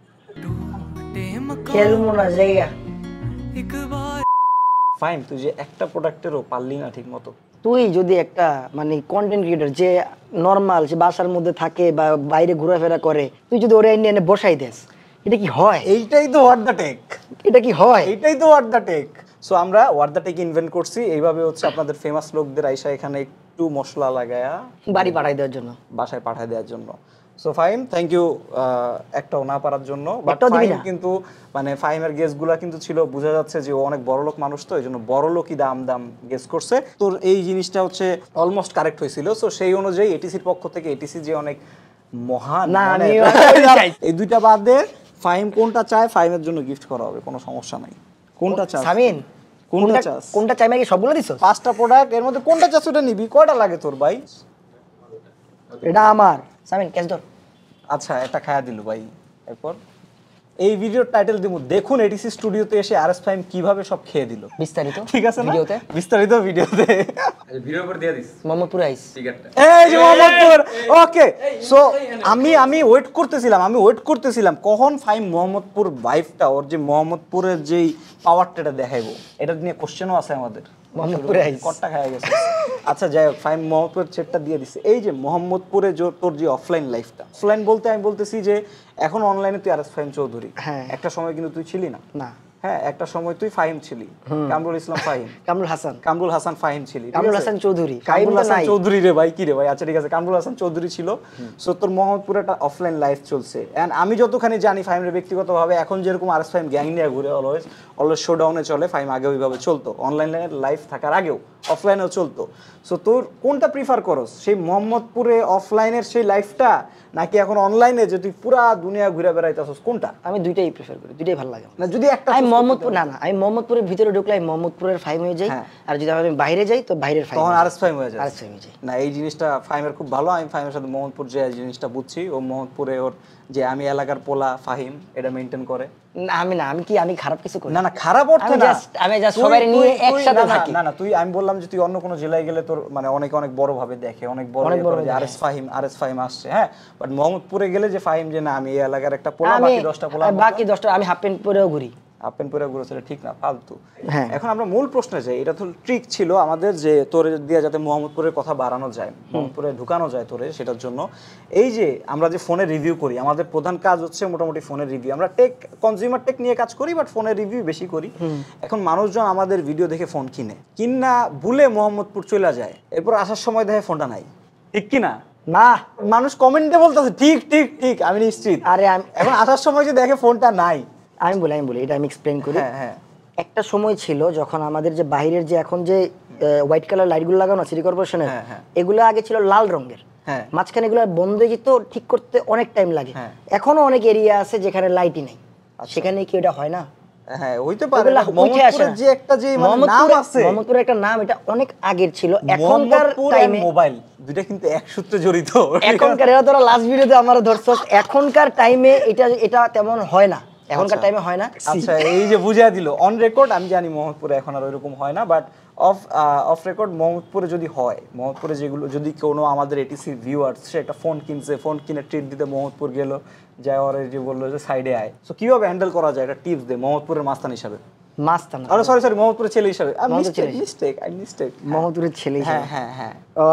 খেলমু না জায়গা
ফাইন তুই যে একটা প্রোডাক্টেরও পারলি না ঠিক মতো
তুই যদি একটা মানে কন্টেন্ট ক্রিয়েটর যে নরমাল যে বাসার মধ্যে থাকে বা বাইরে ঘোরাফেরা করে তুই যদি ওরে এনে বসাই দেস এটা কি হয়
এইটাই তো হোয়াট দ্য টেক
এটা কি হয়
এইটাই তো হোয়াট দ্য টেক সো আমরা হোয়াট দ্য টেক ইনভেন্ট করছি এইভাবে হচ্ছে আপনাদের ফেমাস লোকদের আইসা এখানে একটু মশলা লাগায়া
বাড়ি পাঠাই দেওয়ার জন্য
বাসায় পাঠায় দেওয়ার জন্য সো ফাইম থ্যাংক ইউ একটাও না পারার জন্য বাট ফাইম কিন্তু মানে ফাইমের গেসগুলা কিন্তু ছিল বোঝা যাচ্ছে যে ও অনেক বড় লোক মানুষ তো এইজন্য বড় লোকই দাম গেস করছে তোর এই জিনিসটা হচ্ছে অলমোস্ট কারেক্ট হয়েছিল সো সেই অনুযায়ী এটিসির পক্ষ থেকে এটিসি যে অনেক মহান এই দুইটা বাদে ফাইম কোনটা চায় ফাইমের জন্য গিফট করা হবে কোনো সমস্যা নাই কোনটা চাস
সামিন
কোনটা চাস
কোনটা চাই মানে সবগুলো দিছো
পাঁচটা প্রোডাক্ট এর মধ্যে কোনটা চাস ওটা নিবি কয়টা লাগে তোর ভাই
এটা আমার সামিন ক্যাশ ধর
আচ্ছা এটা খায়া দিল ভাই এরপর এই ভিডিওর টাইটেল দিব দেখুন এটিসি স্টুডিওতে এসে আরএস ফাহিম কিভাবে সব খেয়ে দিল
বিস্তারিত
ঠিক আছে না
ভিডিওতে
বিস্তারিত ভিডিওতে
ভিডিওর উপর দিয়ে দিস
মোহাম্মদপুর আইস
টিকেটটা
এই যে মোহাম্মদপুর ওকে সো আমি ওয়েট করতেছিলাম কখন ফাহিম মোহাম্মদপুর ভাইবটা ওর যে মোহাম্মদপুরের যেই পাওয়ারটা এটা দেখাইবো এটা নিয়ে কোশ্চেনও আছে আমাদের
মোহাম্মদপুরে আইস
কটটা খাওয়া গেছে আচ্ছা যাই হোক ফাহিম মোহাম্মদপুরের চেটটা দিয়ে দিছে এই যে মোহাম্মদপুরে তোর যে অফলাইন লাইফটা অফলাইন বলতে আমি বলতেছি যে এখন অনলাইনে তুই আরএস ফাহিম চৌধুরী একটা সময় কিন্তু তুই ছিলি না
না
হ্যাঁ একটা সময় তুই ফাহিম ছিলি কামরুল ইসলাম ফাহিম কামরুল হাসান ফাহিম ছিলি
কামরুল হাসান চৌধুরী
কামরুল হাসান চৌধুরী রে ভাই কি রে ভাই আচ্ছা ঠিক আছে কামরুল হাসান চৌধুরী ছিল সো তোর মোহাম্মদপুরে একটা অফলাইন লাইফ চলছে এন্ড আমি যতখানি জানি ফাহিমের ব্যক্তিগতভাবে এখন যেরকম আরএস ফাহিম গ্যাং নিয়ে ঘুরে অলওয়েজ শোডাউনে চলে ফাহিম আগে ওইভাবে চলতো অনলাইনে লাইফ থাকার আগেও অফলাইনেও চলতো সো তোর কোনটা প্রিফার করস সেই মোহাম্মদপুরে অফলাইনের সেই লাইফটা নাকি এখন অনলাইনে যে তুই পুরা দুনিয়া ঘুরে বেড়াইতেছস কোনটা
আমি দুইটাই প্রিফার করি দুইটাই ভালো লাগে
না যদি একটা
আমি মোহাম্মদপুর না আমি মোহাম্মদপুরের ভিতরে ঢুকলে আমি মোহাম্মদপুরের ফাহিম হয়ে যাই আর যদি আমি বাইরে যাই তো বাইরের ফাহিম
তখন আরএস ফাহিম হয়ে যায়
আরএস ফাহিম হয়ে যাই
না এই জিনিসটা ফাহিমের খুব ভালো আমি ফাহিমের সাথে মোহাম্মদপুর যে জিনিসটা বুঝছি ও মোহাম্মদপুরে ওর যে আমি এলাকার পোলা ফাহিম এটা মেইনটেইন করে
আমি খারাপ কিছু করি
না খারাপ অর্থে না
আমি জাস্ট সবাই নিয়ে একসাথে থাকি
না তুই আমি বললাম যে তুই অন্য কোনো জেলায় গেলে তোর মানে অনেক বড় ভাবে দেখে অনেক বড় যে আরএস ফাহিম আসছে হ্যাঁ বাট মোহাম্মদপুরে গেলে যে ফাহিম যে না আমি এই এলাকার একটা পোলা
বাকি 10টা আমি হাফ প্যান্ট পরেও ঘুরি
আপেন পরে ঘুরেছিল ঠিক না ফালতু এখন আমরা মূল প্রশ্নে যাই এটা তো ট্রিক ছিল আমাদের যে তোরে দিয়ে যাতে মোহাম্মদপুরের কথা বাড়ানো যায় মোহাম্মদপুরে ঢুকানো যায় তোরে সেটার জন্য এই যে আমরা যে ফোনের রিভিউ করি আমাদের প্রধান কাজ হচ্ছে মোটামুটি ফোনের রিভিউ আমরা কনজিউমার টেক নিয়ে কাজ করি বাট ফোনের রিভিউ বেশি করি এখন মানুষজন আমাদের ভিডিও দেখে ফোন কিনা ভুলে মোহাম্মদপুর চলে যায় এরপর আসার সময় দেখে ফোনটা নাই ঠিক কি না
না
মানুষ কমেন্টে বলতেছে ঠিক আমি নিশ্চিত
আরে
এখন আসার সময় যে দেখে ফোনটা নাই
আমি বলি এটা আমি এক্সপ্লেইন করি একটা সময় ছিল যখন আমাদের যে বাইরের যে এখন যে হোয়াইট কালার লাইটগুলো লাগানো সিটি কর্পোরেশনের এগুলো আগে ছিল লাল রঙের মাঝখানে এগুলো বন্ধ হয়ে যেত ঠিক করতে অনেক টাইম লাগে এখনো অনেক এরিয়া আছে যেখানে লাইটই নেই সেখানে কি এটা হয় না
হ্যাঁ হইতে পারে মোহাম্মদপুরের যে একটা যে নাম আছে
মোহাম্মদপুরের একটা নাম এটা অনেক আগের ছিল এখনকার টাইমে
মোবাইল দুইটা কিন্তু এক সূত্রে জড়িত
এখনকার এরা তোরা লাস্ট ভিডিওতে আমরা ধরছস এখনকার টাইমে এটা তেমন হয় না এখনকার টাইমে হয় না
আচ্ছা এই যে বুঝিয়ে দিল অন রেকর্ড আমি জানি মোহাম্মদপুরে এখন আর ওইরকম হয় না বাট অফ রেকর্ড মোহাম্মদপুরে যদি হয় মোহাম্মদপুরে যেগুলো যদি কোনো আমাদের এটিসি ভিউয়ার্স সে একটা ফোন কিনে ট্রিট দিতে মোহাম্মদপুর গেল যায় ওর যে বললো যে সাইডে আয় সো কিভাবে হ্যান্ডেল করা যায় একটা টিপস দে মোহাম্মদপুরের মাস্তান হিসাবে সরি মোহাম্মদপুরের ছেলে হিসাবে
মোহাম্মদপুরের ছেলে
হ্যাঁ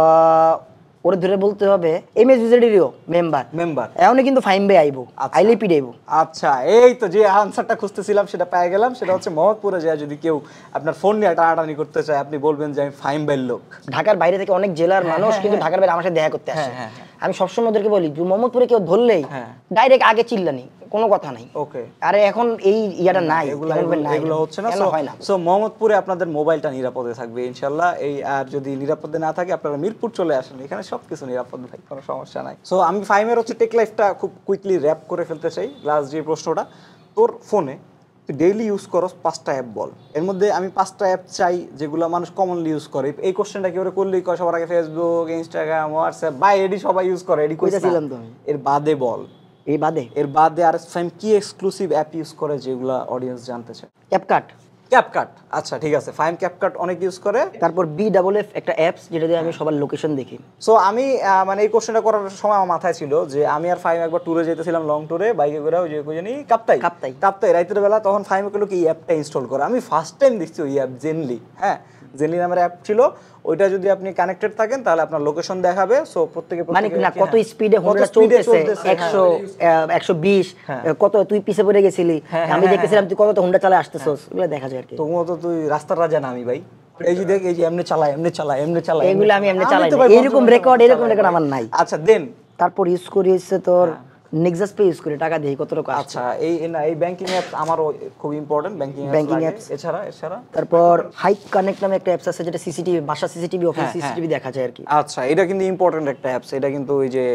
ওরে ধরে বলতে হবে এমএসভিজেডিরও মেম্বার এখনো কিন্তু ফাইম বে আইবো আইলে পিডাইবো
আচ্ছা এই তো যে আনসারটা খুঁজতেছিলাম সেটা পেয়ে গেলাম সেটা হচ্ছে মোহাম্মদপুরে যায় যদি কেউ আপনার ফোন নিয়ে টানাটানি করতে চায় আপনি বলবেন যে আমি ফাইম বের লোক
ঢাকার বাইরে থেকে অনেক জেলার মানুষ কিন্তু ঢাকার বাইরে আমার সাথে দেখা করতে আসে আমি সবসময় ওদেরকে বলি যে মোহাম্মদপুরে কেউ ধরলেই ডাইরেক্ট আগে চিল্লানি কোনো কথা নাই
ওকে
আরে এখন এই ইয়াটা নাই
এগুলো হচ্ছে না সো মোহাম্মদপুরে আপনাদের মোবাইলটা নিরাপদে থাকবে ইনশাআল্লাহ এই আর যদি নিরাপদে না থাকে আপনারা মিরপুর চলে আসেন এখানে সবকিছু নিরাপদ ভাই কোনো সমস্যা নাই সো আমি ফাইমের হচ্ছে টেক লাইফটা খুব কুইকলি র‍্যাপ করে ফেলতে চাই লাস্ট যে প্রশ্নটা তোর ফোনে তুই ডেইলি ইউজ করস 5টা অ্যাপ বল এর মধ্যে আমি 5টা অ্যাপ চাই যেগুলো মানুষ কমনলি ইউজ করে এই কোশ্চেনটা কি ওরে করলেই কয় সবার আগে ফেসবুক ইনস্টাগ্রাম হোয়াটসঅ্যাপ বা এডি সবাই ইউজ করে এডি
কইছিলাম তুমি
এর বাদে বল এর বাদে আর ফাইম কি এক্সক্লুসিভ অ্যাপ ইউজ করে যেগুলো অডিয়েন্স জানতে চায় ক্যাপকাট আচ্ছা ঠিক আছে ফাইম ক্যাপকাট অনেক ইউজ করে
তারপর BFF একটা অ্যাপস যেটা দিয়ে আমি সবার লোকেশন দেখি
সো আমি মানে এই কোশ্চেনটা করার সময় আমার মাথায় ছিল যে আমি আর ফাইম একবার ট্যুরে যেতেছিলাম লং ট্যুরে বাইকে করে ওই যে কই জানি কাপ্তাই রাতের বেলা তখন ফাইম কইলো কি এই অ্যাপটা ইনস্টল করে আমি ফার্স্ট টাইম দেখছি ওই অ্যাপ জেনলি নামের অ্যাপ ছিল ওইটা যদি আপনি কানেক্টেড থাকেন তাহলে আপনার লোকেশন দেখাবে সো প্রত্যেককে
মানে না কত স্পিডে হোন্ডা চলতেছে 100 120 কত তুই পিছে পড়ে গেছিলি আমি দেখতেছিলাম তুই কত হোন্ডা চালায় আসতেছস এগুলো দেখা যায় আর কি
তোমার তো তুই রাস্তার রাজা না আমি ভাই এই যে দেখ এই যে এমনি চালায়
এগুলো আমি এমনি চালাই এরকম রেকর্ড আমার নাই
আচ্ছা দেন
তারপর ইউজ করিছে তোর নেক্সাস পে ইউজ করে টাকা দেই কত টাকা
আচ্ছা এই ব্যাংকিং অ্যাপস আমারও খুব ইম্পর্টেন্ট ব্যাংকিং অ্যাপস এছাড়া
তারপর হাইপ কানেক্ট নামে একটা অ্যাপস আছে যেটা সিসিটিভি বাসা সিসিটিভি অফিস সিসিটিভি দেখা যায় আর কি
আচ্ছা এটা কিন্তু ইম্পর্টেন্ট একটা অ্যাপস এটা কিন্তু ওই যে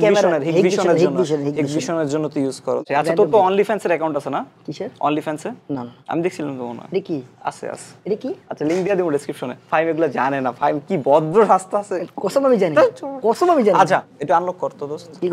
হিগভিশনের জন্য তুই ইউজ করো আচ্ছা তোর তো অনলি ফ্যান্স এর অ্যাকাউন্ট আছে না
কিসের
অনলি ফ্যান্স
না
আমি দেখছিলাম তো মনে হয়
এটা কি
আছে
এটা কি
আচ্ছা লিংক দিয়ে দেব ডেসক্রিপশনে ফাইম এগুলো জানে না ফাইম কি ভদ্র রাস্তা আছে
কসম আমি জানি
আচ্ছা এটা আনলক কর তো দোস্ত
কি করবি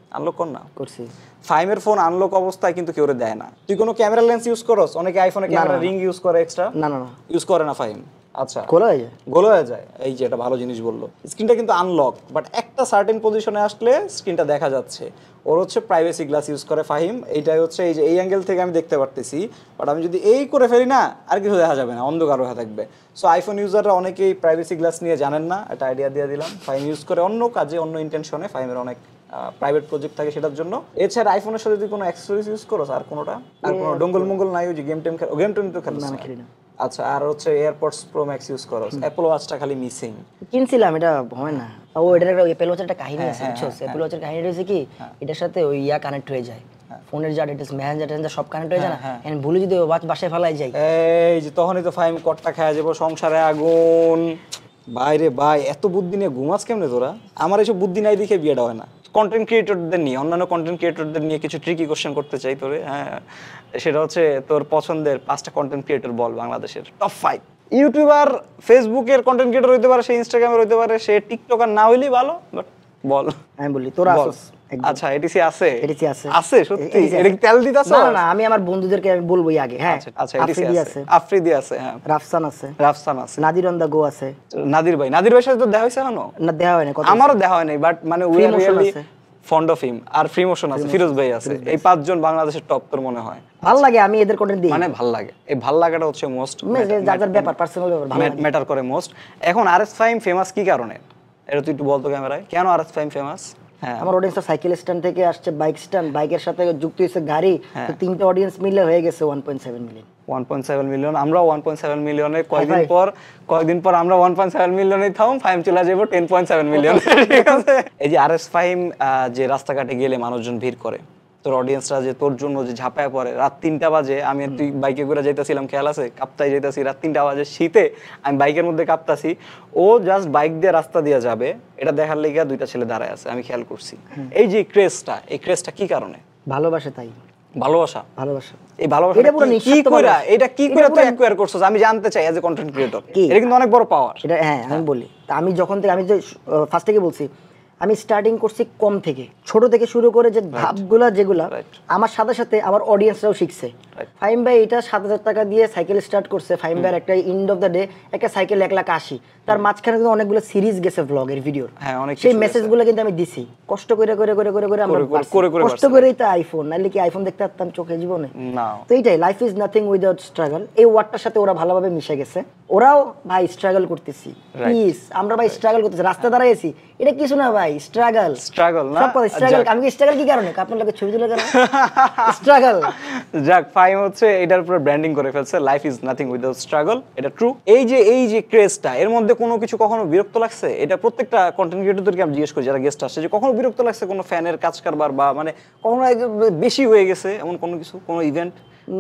আনলক কর না?
করছি।
ফাইমের ফোন আনলক অবস্থায় কিন্তু কেউ দেয় না। তুই কোনো ক্যামেরা লেন্স ইউজ করস? অনেকে আইফোনে ক্যামেরা রিং ইউজ করে এক্সট্রা।
না না না
ইউজ করে না ফাইম। আচ্ছা,
গোল হয়ে যায়।
গোল হয়ে যায়। এই যে এটা ভালো জিনিস বললো। স্ক্রিনটা কিন্তু আনলক, বাট একটা সার্টেন পজিশনে আসলে স্ক্রিনটা দেখা যাচ্ছে। ওর হচ্ছে প্রাইভেসি গ্লাস ইউজ করে ফাহিম। এইটাই হচ্ছে এই যে এই অ্যাঙ্গেল থেকে আমি দেখতে পারতেছি, বাট আমি যদি এই করে ফেলি না আর কিছু দেখা যাবে না, অন্ধকার হয়ে থাকবে। সো আইফোন ইউজাররা অনেকেই প্রাইভেসি গ্লাস নিয়ে জানেন না, এটা আইডিয়া দিয়ে দিলাম। ফাহিম ইউজ করে অন্য কাজে, অন্য ইন্টেনশনে। ফাহিমের অনেক প্রাইভেট প্রজেক্ট থাকে সেটার জন্য। এছাড়া আইফোনের সাথে তুই কোনো অ্যাক্সেসরিজ ইউজ করো আর কোনোটা? আর কোনো ডঙ্গল মঙ্গল নাই? ওই যে গেম টেম তো খেলো না? খেলি না। আচ্ছা, আর হচ্ছে এয়ারপডস প্রো ম্যাক্স ইউজ করো? অ্যাপল ওয়াচটা খালি মিসিং।
কিনছিলাম, এটা হয় না। ও এটার একটা অ্যাপল ওয়াচের একটা কাহিনী আছে, বুঝছো? অ্যাপল ওয়াচের কাহিনী হচ্ছে কি, এটার সাথে ওই কানেক্ট হয়ে যায়, ফোনের যা ডিটেইলস মেসেঞ্জার সব কানেক্ট হয়ে যায় না, এন্ড ভুলে যদি ওয়াচ বাসায় ফেলাই যায়,
এই যে তখনই তো ফাইম কটটা খায় যাবো, সংসারে আগুন। বাইরে ভাই, এত বুদ্ধি নিয়ে ঘুমাস কেমনে তোরা? আমার এইসব বুদ্ধি নাই দেখে বিয়েটা হয় না। কন্টেন্ট ক্রিয়েটরদের নিয়ে, অন্যান্য কন্টেন্ট ক্রিয়েটরদের নিয়ে কিছু ট্রিকি কোশ্চেন করতে চাই তোরে। হ্যাঁ, সেটা হচ্ছে তোর পছন্দের 5টা কন্টেন্ট ক্রিয়েটর বল বাংলাদেশের টপ 5। ইউটিউবার, ফেসবুকের কন্টেন্ট ক্রিয়েটর হইতে পারে, সে ইনস্টাগ্রামের হইতে পারে, সে টিকটকার না হইলেই ভালো, বাট বল। আমি বলি তোরা আসস। আচ্ছা, এটিসি আছে? এটিসি আছে। আছে সত্যি? এটা কি তেল দিতাছ? না না, আমি আমার বন্ধুদেরকে আমি বলবোই আগে। হ্যাঁ আচ্ছা, এটিসি আছে, আফ্রিদি আছে, হ্যাঁ, রাফসান আছে, নাদির অন দা গো আছে। নাদির ভাইয়ের সাথে তো দেখা হইছে এখনো? না, দেখা হয় না। আমারও দেখা হয় নাই, বাট মানে we are really fond of him. আর ফ্রি মোশন আছে, ফিরোজ ভাই আছে। এই 5 জন বাংলাদেশের টপ তোর মনে হয়? ভালো লাগে, আমি এদের কন্টেন্ট দিই, মানে ভালো লাগে। এই ভালো লাগাটা হচ্ছে মোস্ট যার ব্যাপার, পার্সোনাল ব্যাপার, ম্যাটার করে মোস্ট। এখন আরএস ফাহিম ফেমাস কি কারণে? এটা তুই একটু বলতো ক্যামেরায়, কেন আরএস ফাহিম ফেমাস? হ্যাঁ, আমার অডিয়েন্সটা সাইকেল স্ট্যান্ড থেকে আসছে, বাইক স্ট্যান্ড, বাইকের সাথে যুক্ত হয়েছে গাড়ি, তো তিনটা অডিয়েন্স মিলে হয়ে গেছে 1.7 মিলিয়ন। 1.7 মিলিয়ন। আমরা 1.7 মিলিয়নের কয়েকদিন পর আমরা 1.7 মিলিয়নে থাম, ফাহিম চলে যাবো 10.7 মিলিয়ন। ঠিক আছে? এই যে আরএস ফাহিম যে রাস্তাঘাটে গেলে মানুষজন ভিড় করে, তোর অডিয়েন্সরা যে তোর জন্য যে ঝাঁপায় পড়ে, রাত 3টা বাজে, আমি তুই বাইকে করে যাইতেছিলাম, খেয়াল আছে? কাপ্তাই যাইতেছি, রাত 3টা বাজে, শীতে আমি বাইকের মধ্যে কাঁপতাছি, ও জাস্ট বাইক দিয়ে রাস্তা দিয়ে যাবে, এটা দেখার লেগে 2টা ছেলে দাঁড়ায় আছে, আমি খেয়াল করছি। এই যে ক্রেজটা, এই ক্রেজটা কি কারণে? ভালোবাসা। তাই ভালোবাসা, এই ভালোবাসা কি কইরা, এটা কি কইরা তুই অ্যাকোয়ার করছস? আমি জানতে চাই, এজ এ কন্টেন্ট ক্রিয়েটর। এটা কিন্তু অনেক বড় পাওয়ার। এটা হ্যাঁ, আমি বলি, আমি যখন থেকে, আমি যে ফার্স্ট থেকে বলছি, আমি স্টার্টিং করছি কম থেকে, ছোট থেকে শুরু করে, যে ধাপগুলা যেগুলা আমার সাথে সাথে আমার অডিয়েন্সরাও শিখছে। ফাহিম ভাই এটা 7,000 টাকা দিয়ে সাইকেল স্টার্ট করছে। ফাহিম ভাইয়ের একটা এন্ড অফ দ্য ডে একটা সাইকেল 1,80,000, তার মাঝখানে কিন্তু অনেকগুলো সিরিজ গেছে ব্লগের ভিডিওর, সেই মেসেজগুলো কিন্তু আমি দিছি কষ্ট করে করে করে করে করে আমরা কষ্ট করেই তো আইফোন, নাইলে কি আইফোন দেখতে পারতাম চোখে জীবনে না? তো এইটাই, life is nothing without struggle, এই ওয়ার্ডটার সাথে ওরা ভালোভাবে মিশে গেছে। ওরাও ভাই স্ট্রাগল করতেছি, প্লিজ, আমরা ভাই স্ট্রাগল করতেছি, রাস্তা দাঁড়াইছি, এটা কিছু না ভাই, স্ট্রাগল না সব কথা স্ট্রাগল। আমি কি স্ট্রাগল কি কারণে? আপনার লোকে ছবি তুলে কেন স্ট্রাগল? যাক, ফাহিম হচ্ছে এটার উপরে ব্র্যান্ডিং করে ফেলছে, life is nothing without struggle. এটা ট্রু। এই যে ক্রেজটা, এর মধ্যে কোনো কিছু কখনো বিরক্ত লাগছে? এটা প্রত্যেকটা কন্টেন্ট ক্রিয়েটরদেরকে আমি জিজ্ঞেস করি যারা গেস্ট আসছে, যে কখনো বিরক্ত লাগছে কোনো ফ্যানের কাজ কারবার, বা মানে কখনো বেশি হয়ে গেছে এমন কোনো কিছু, কোনো ইভেন্ট?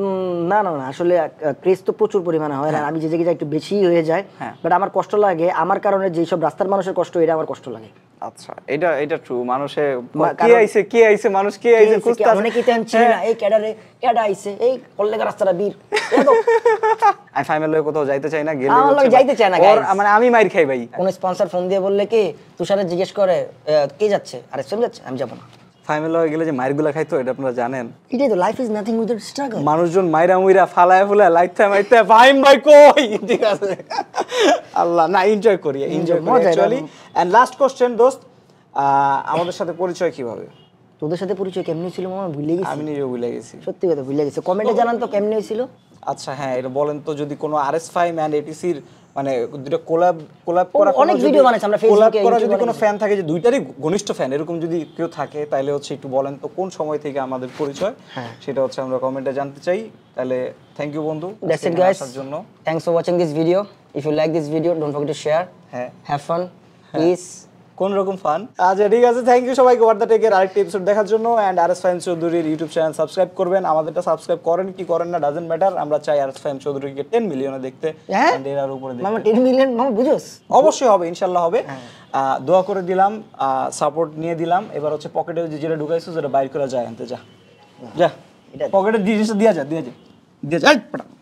না না না, আসলে ক্রেজ তো প্রচুর পরিমাণে হয়, আর আমি যে জায়গায় একটু বেশি হয়ে যায়, বাট আমার কষ্ট লাগে, আমার কারণে যেসব রাস্তার মানুষের কষ্ট, এটা আমার কষ্ট লাগে। আচ্ছা, এটা ট্রু। মানুষে কে আইছে মানুষ কে আইছে খুঁজতে আসে, অনেকেই তেন চিনি না, এই কেডা আইছে, এই কল্লেগা রাস্তাটা বীর। আমি ফাইনাল লয়ে কোথাও যাইতে চাই না, গেলে আমার লগে যাইতে চাই না গাইস, মানে আমি মাইর খাই ভাই। কোন স্পন্সর ফোন দিয়ে বললে কি তুষারে জিজ্ঞেস করে কে যাচ্ছে, আরে সেম যাচ্ছে, আমি যাব না। ফাইনাল হয়ে গেলে যে মাইরগুলা খাইতো, এটা আপনারা জানেন। এটাই তো, life is nothing without struggle. মানুষজন মাইরা মুইরা ফালায়া ফুলায়া লাইতে ফাহিম ভাই কই, ঠিক আছে? আল্লাহ না, এনজয় করি অ্যাকচুয়ালি। এন্ড লাস্ট কোশ্চেন দোস্ত, আমাদের সাথে পরিচয় কিভাবে? তোদের সাথে পরিচয় কেমনে ছিল মামা? ভুলে গেছি। আমি নিজেও ভুলে গেছি, সত্যি কথা ভুলে গেছি। কমেন্টে জানান তো কেমনে হইছিল। আচ্ছা হ্যাঁ, এটা বলেন তো, যদি কোনো আরএস ফাহিম এন্ড এটিসির মানে দুটো কোলাব করা, অনেক ভিডিও বানাইছে আমরা ফেসবুকে, যদি কোনো ফ্যান থাকে, যে দুইটারই ঘনিষ্ঠ ফ্যান, এরকম যদি কেউ থাকে, তাহলে হচ্ছে একটু বলেন তো কোন সময় থেকে আমাদের পরিচয়, সেটা হচ্ছে আমরা কমেন্টে জানতে চাই। তাহলে থ্যাংক ইউ বন্ধু, দ্যাটস ইট গাইস, জন্য thanks for watching this video. If you like this video, don't forget to share, have fun, peace, কোন রকম ফান। আচ্ছা ঠিক আছে, থ্যাংক ইউ সবাইকে ওয়াট দ্য টেকের আরেকটি এপিসোড দেখার জন্য। এন্ড আরএস ফাহিম চৌধুরীর ইউটিউব চ্যানেল সাবস্ক্রাইব করবেন। আমাদেরটা সাবস্ক্রাইব করেন কি করেন না ডাজন্ট ম্যাটার, আমরা চাই আরএস ফাহিম চৌধুরীকে 10 মিলিয়নে দেখতে, এন্ড এর উপরে দেখতে। মামা 10 মিলিয়ন মামা বুঝোস? অবশ্যই হবে, ইনশাআল্লাহ হবে। দোয়া করে দিলাম, সাপোর্ট নিয়ে দিলাম। এবার হচ্ছে পকেটে যেটা ঢুকাইছো সেটা বাইর করা যায়, আনতে যা পকেটে জিনিসটা দিয়া যা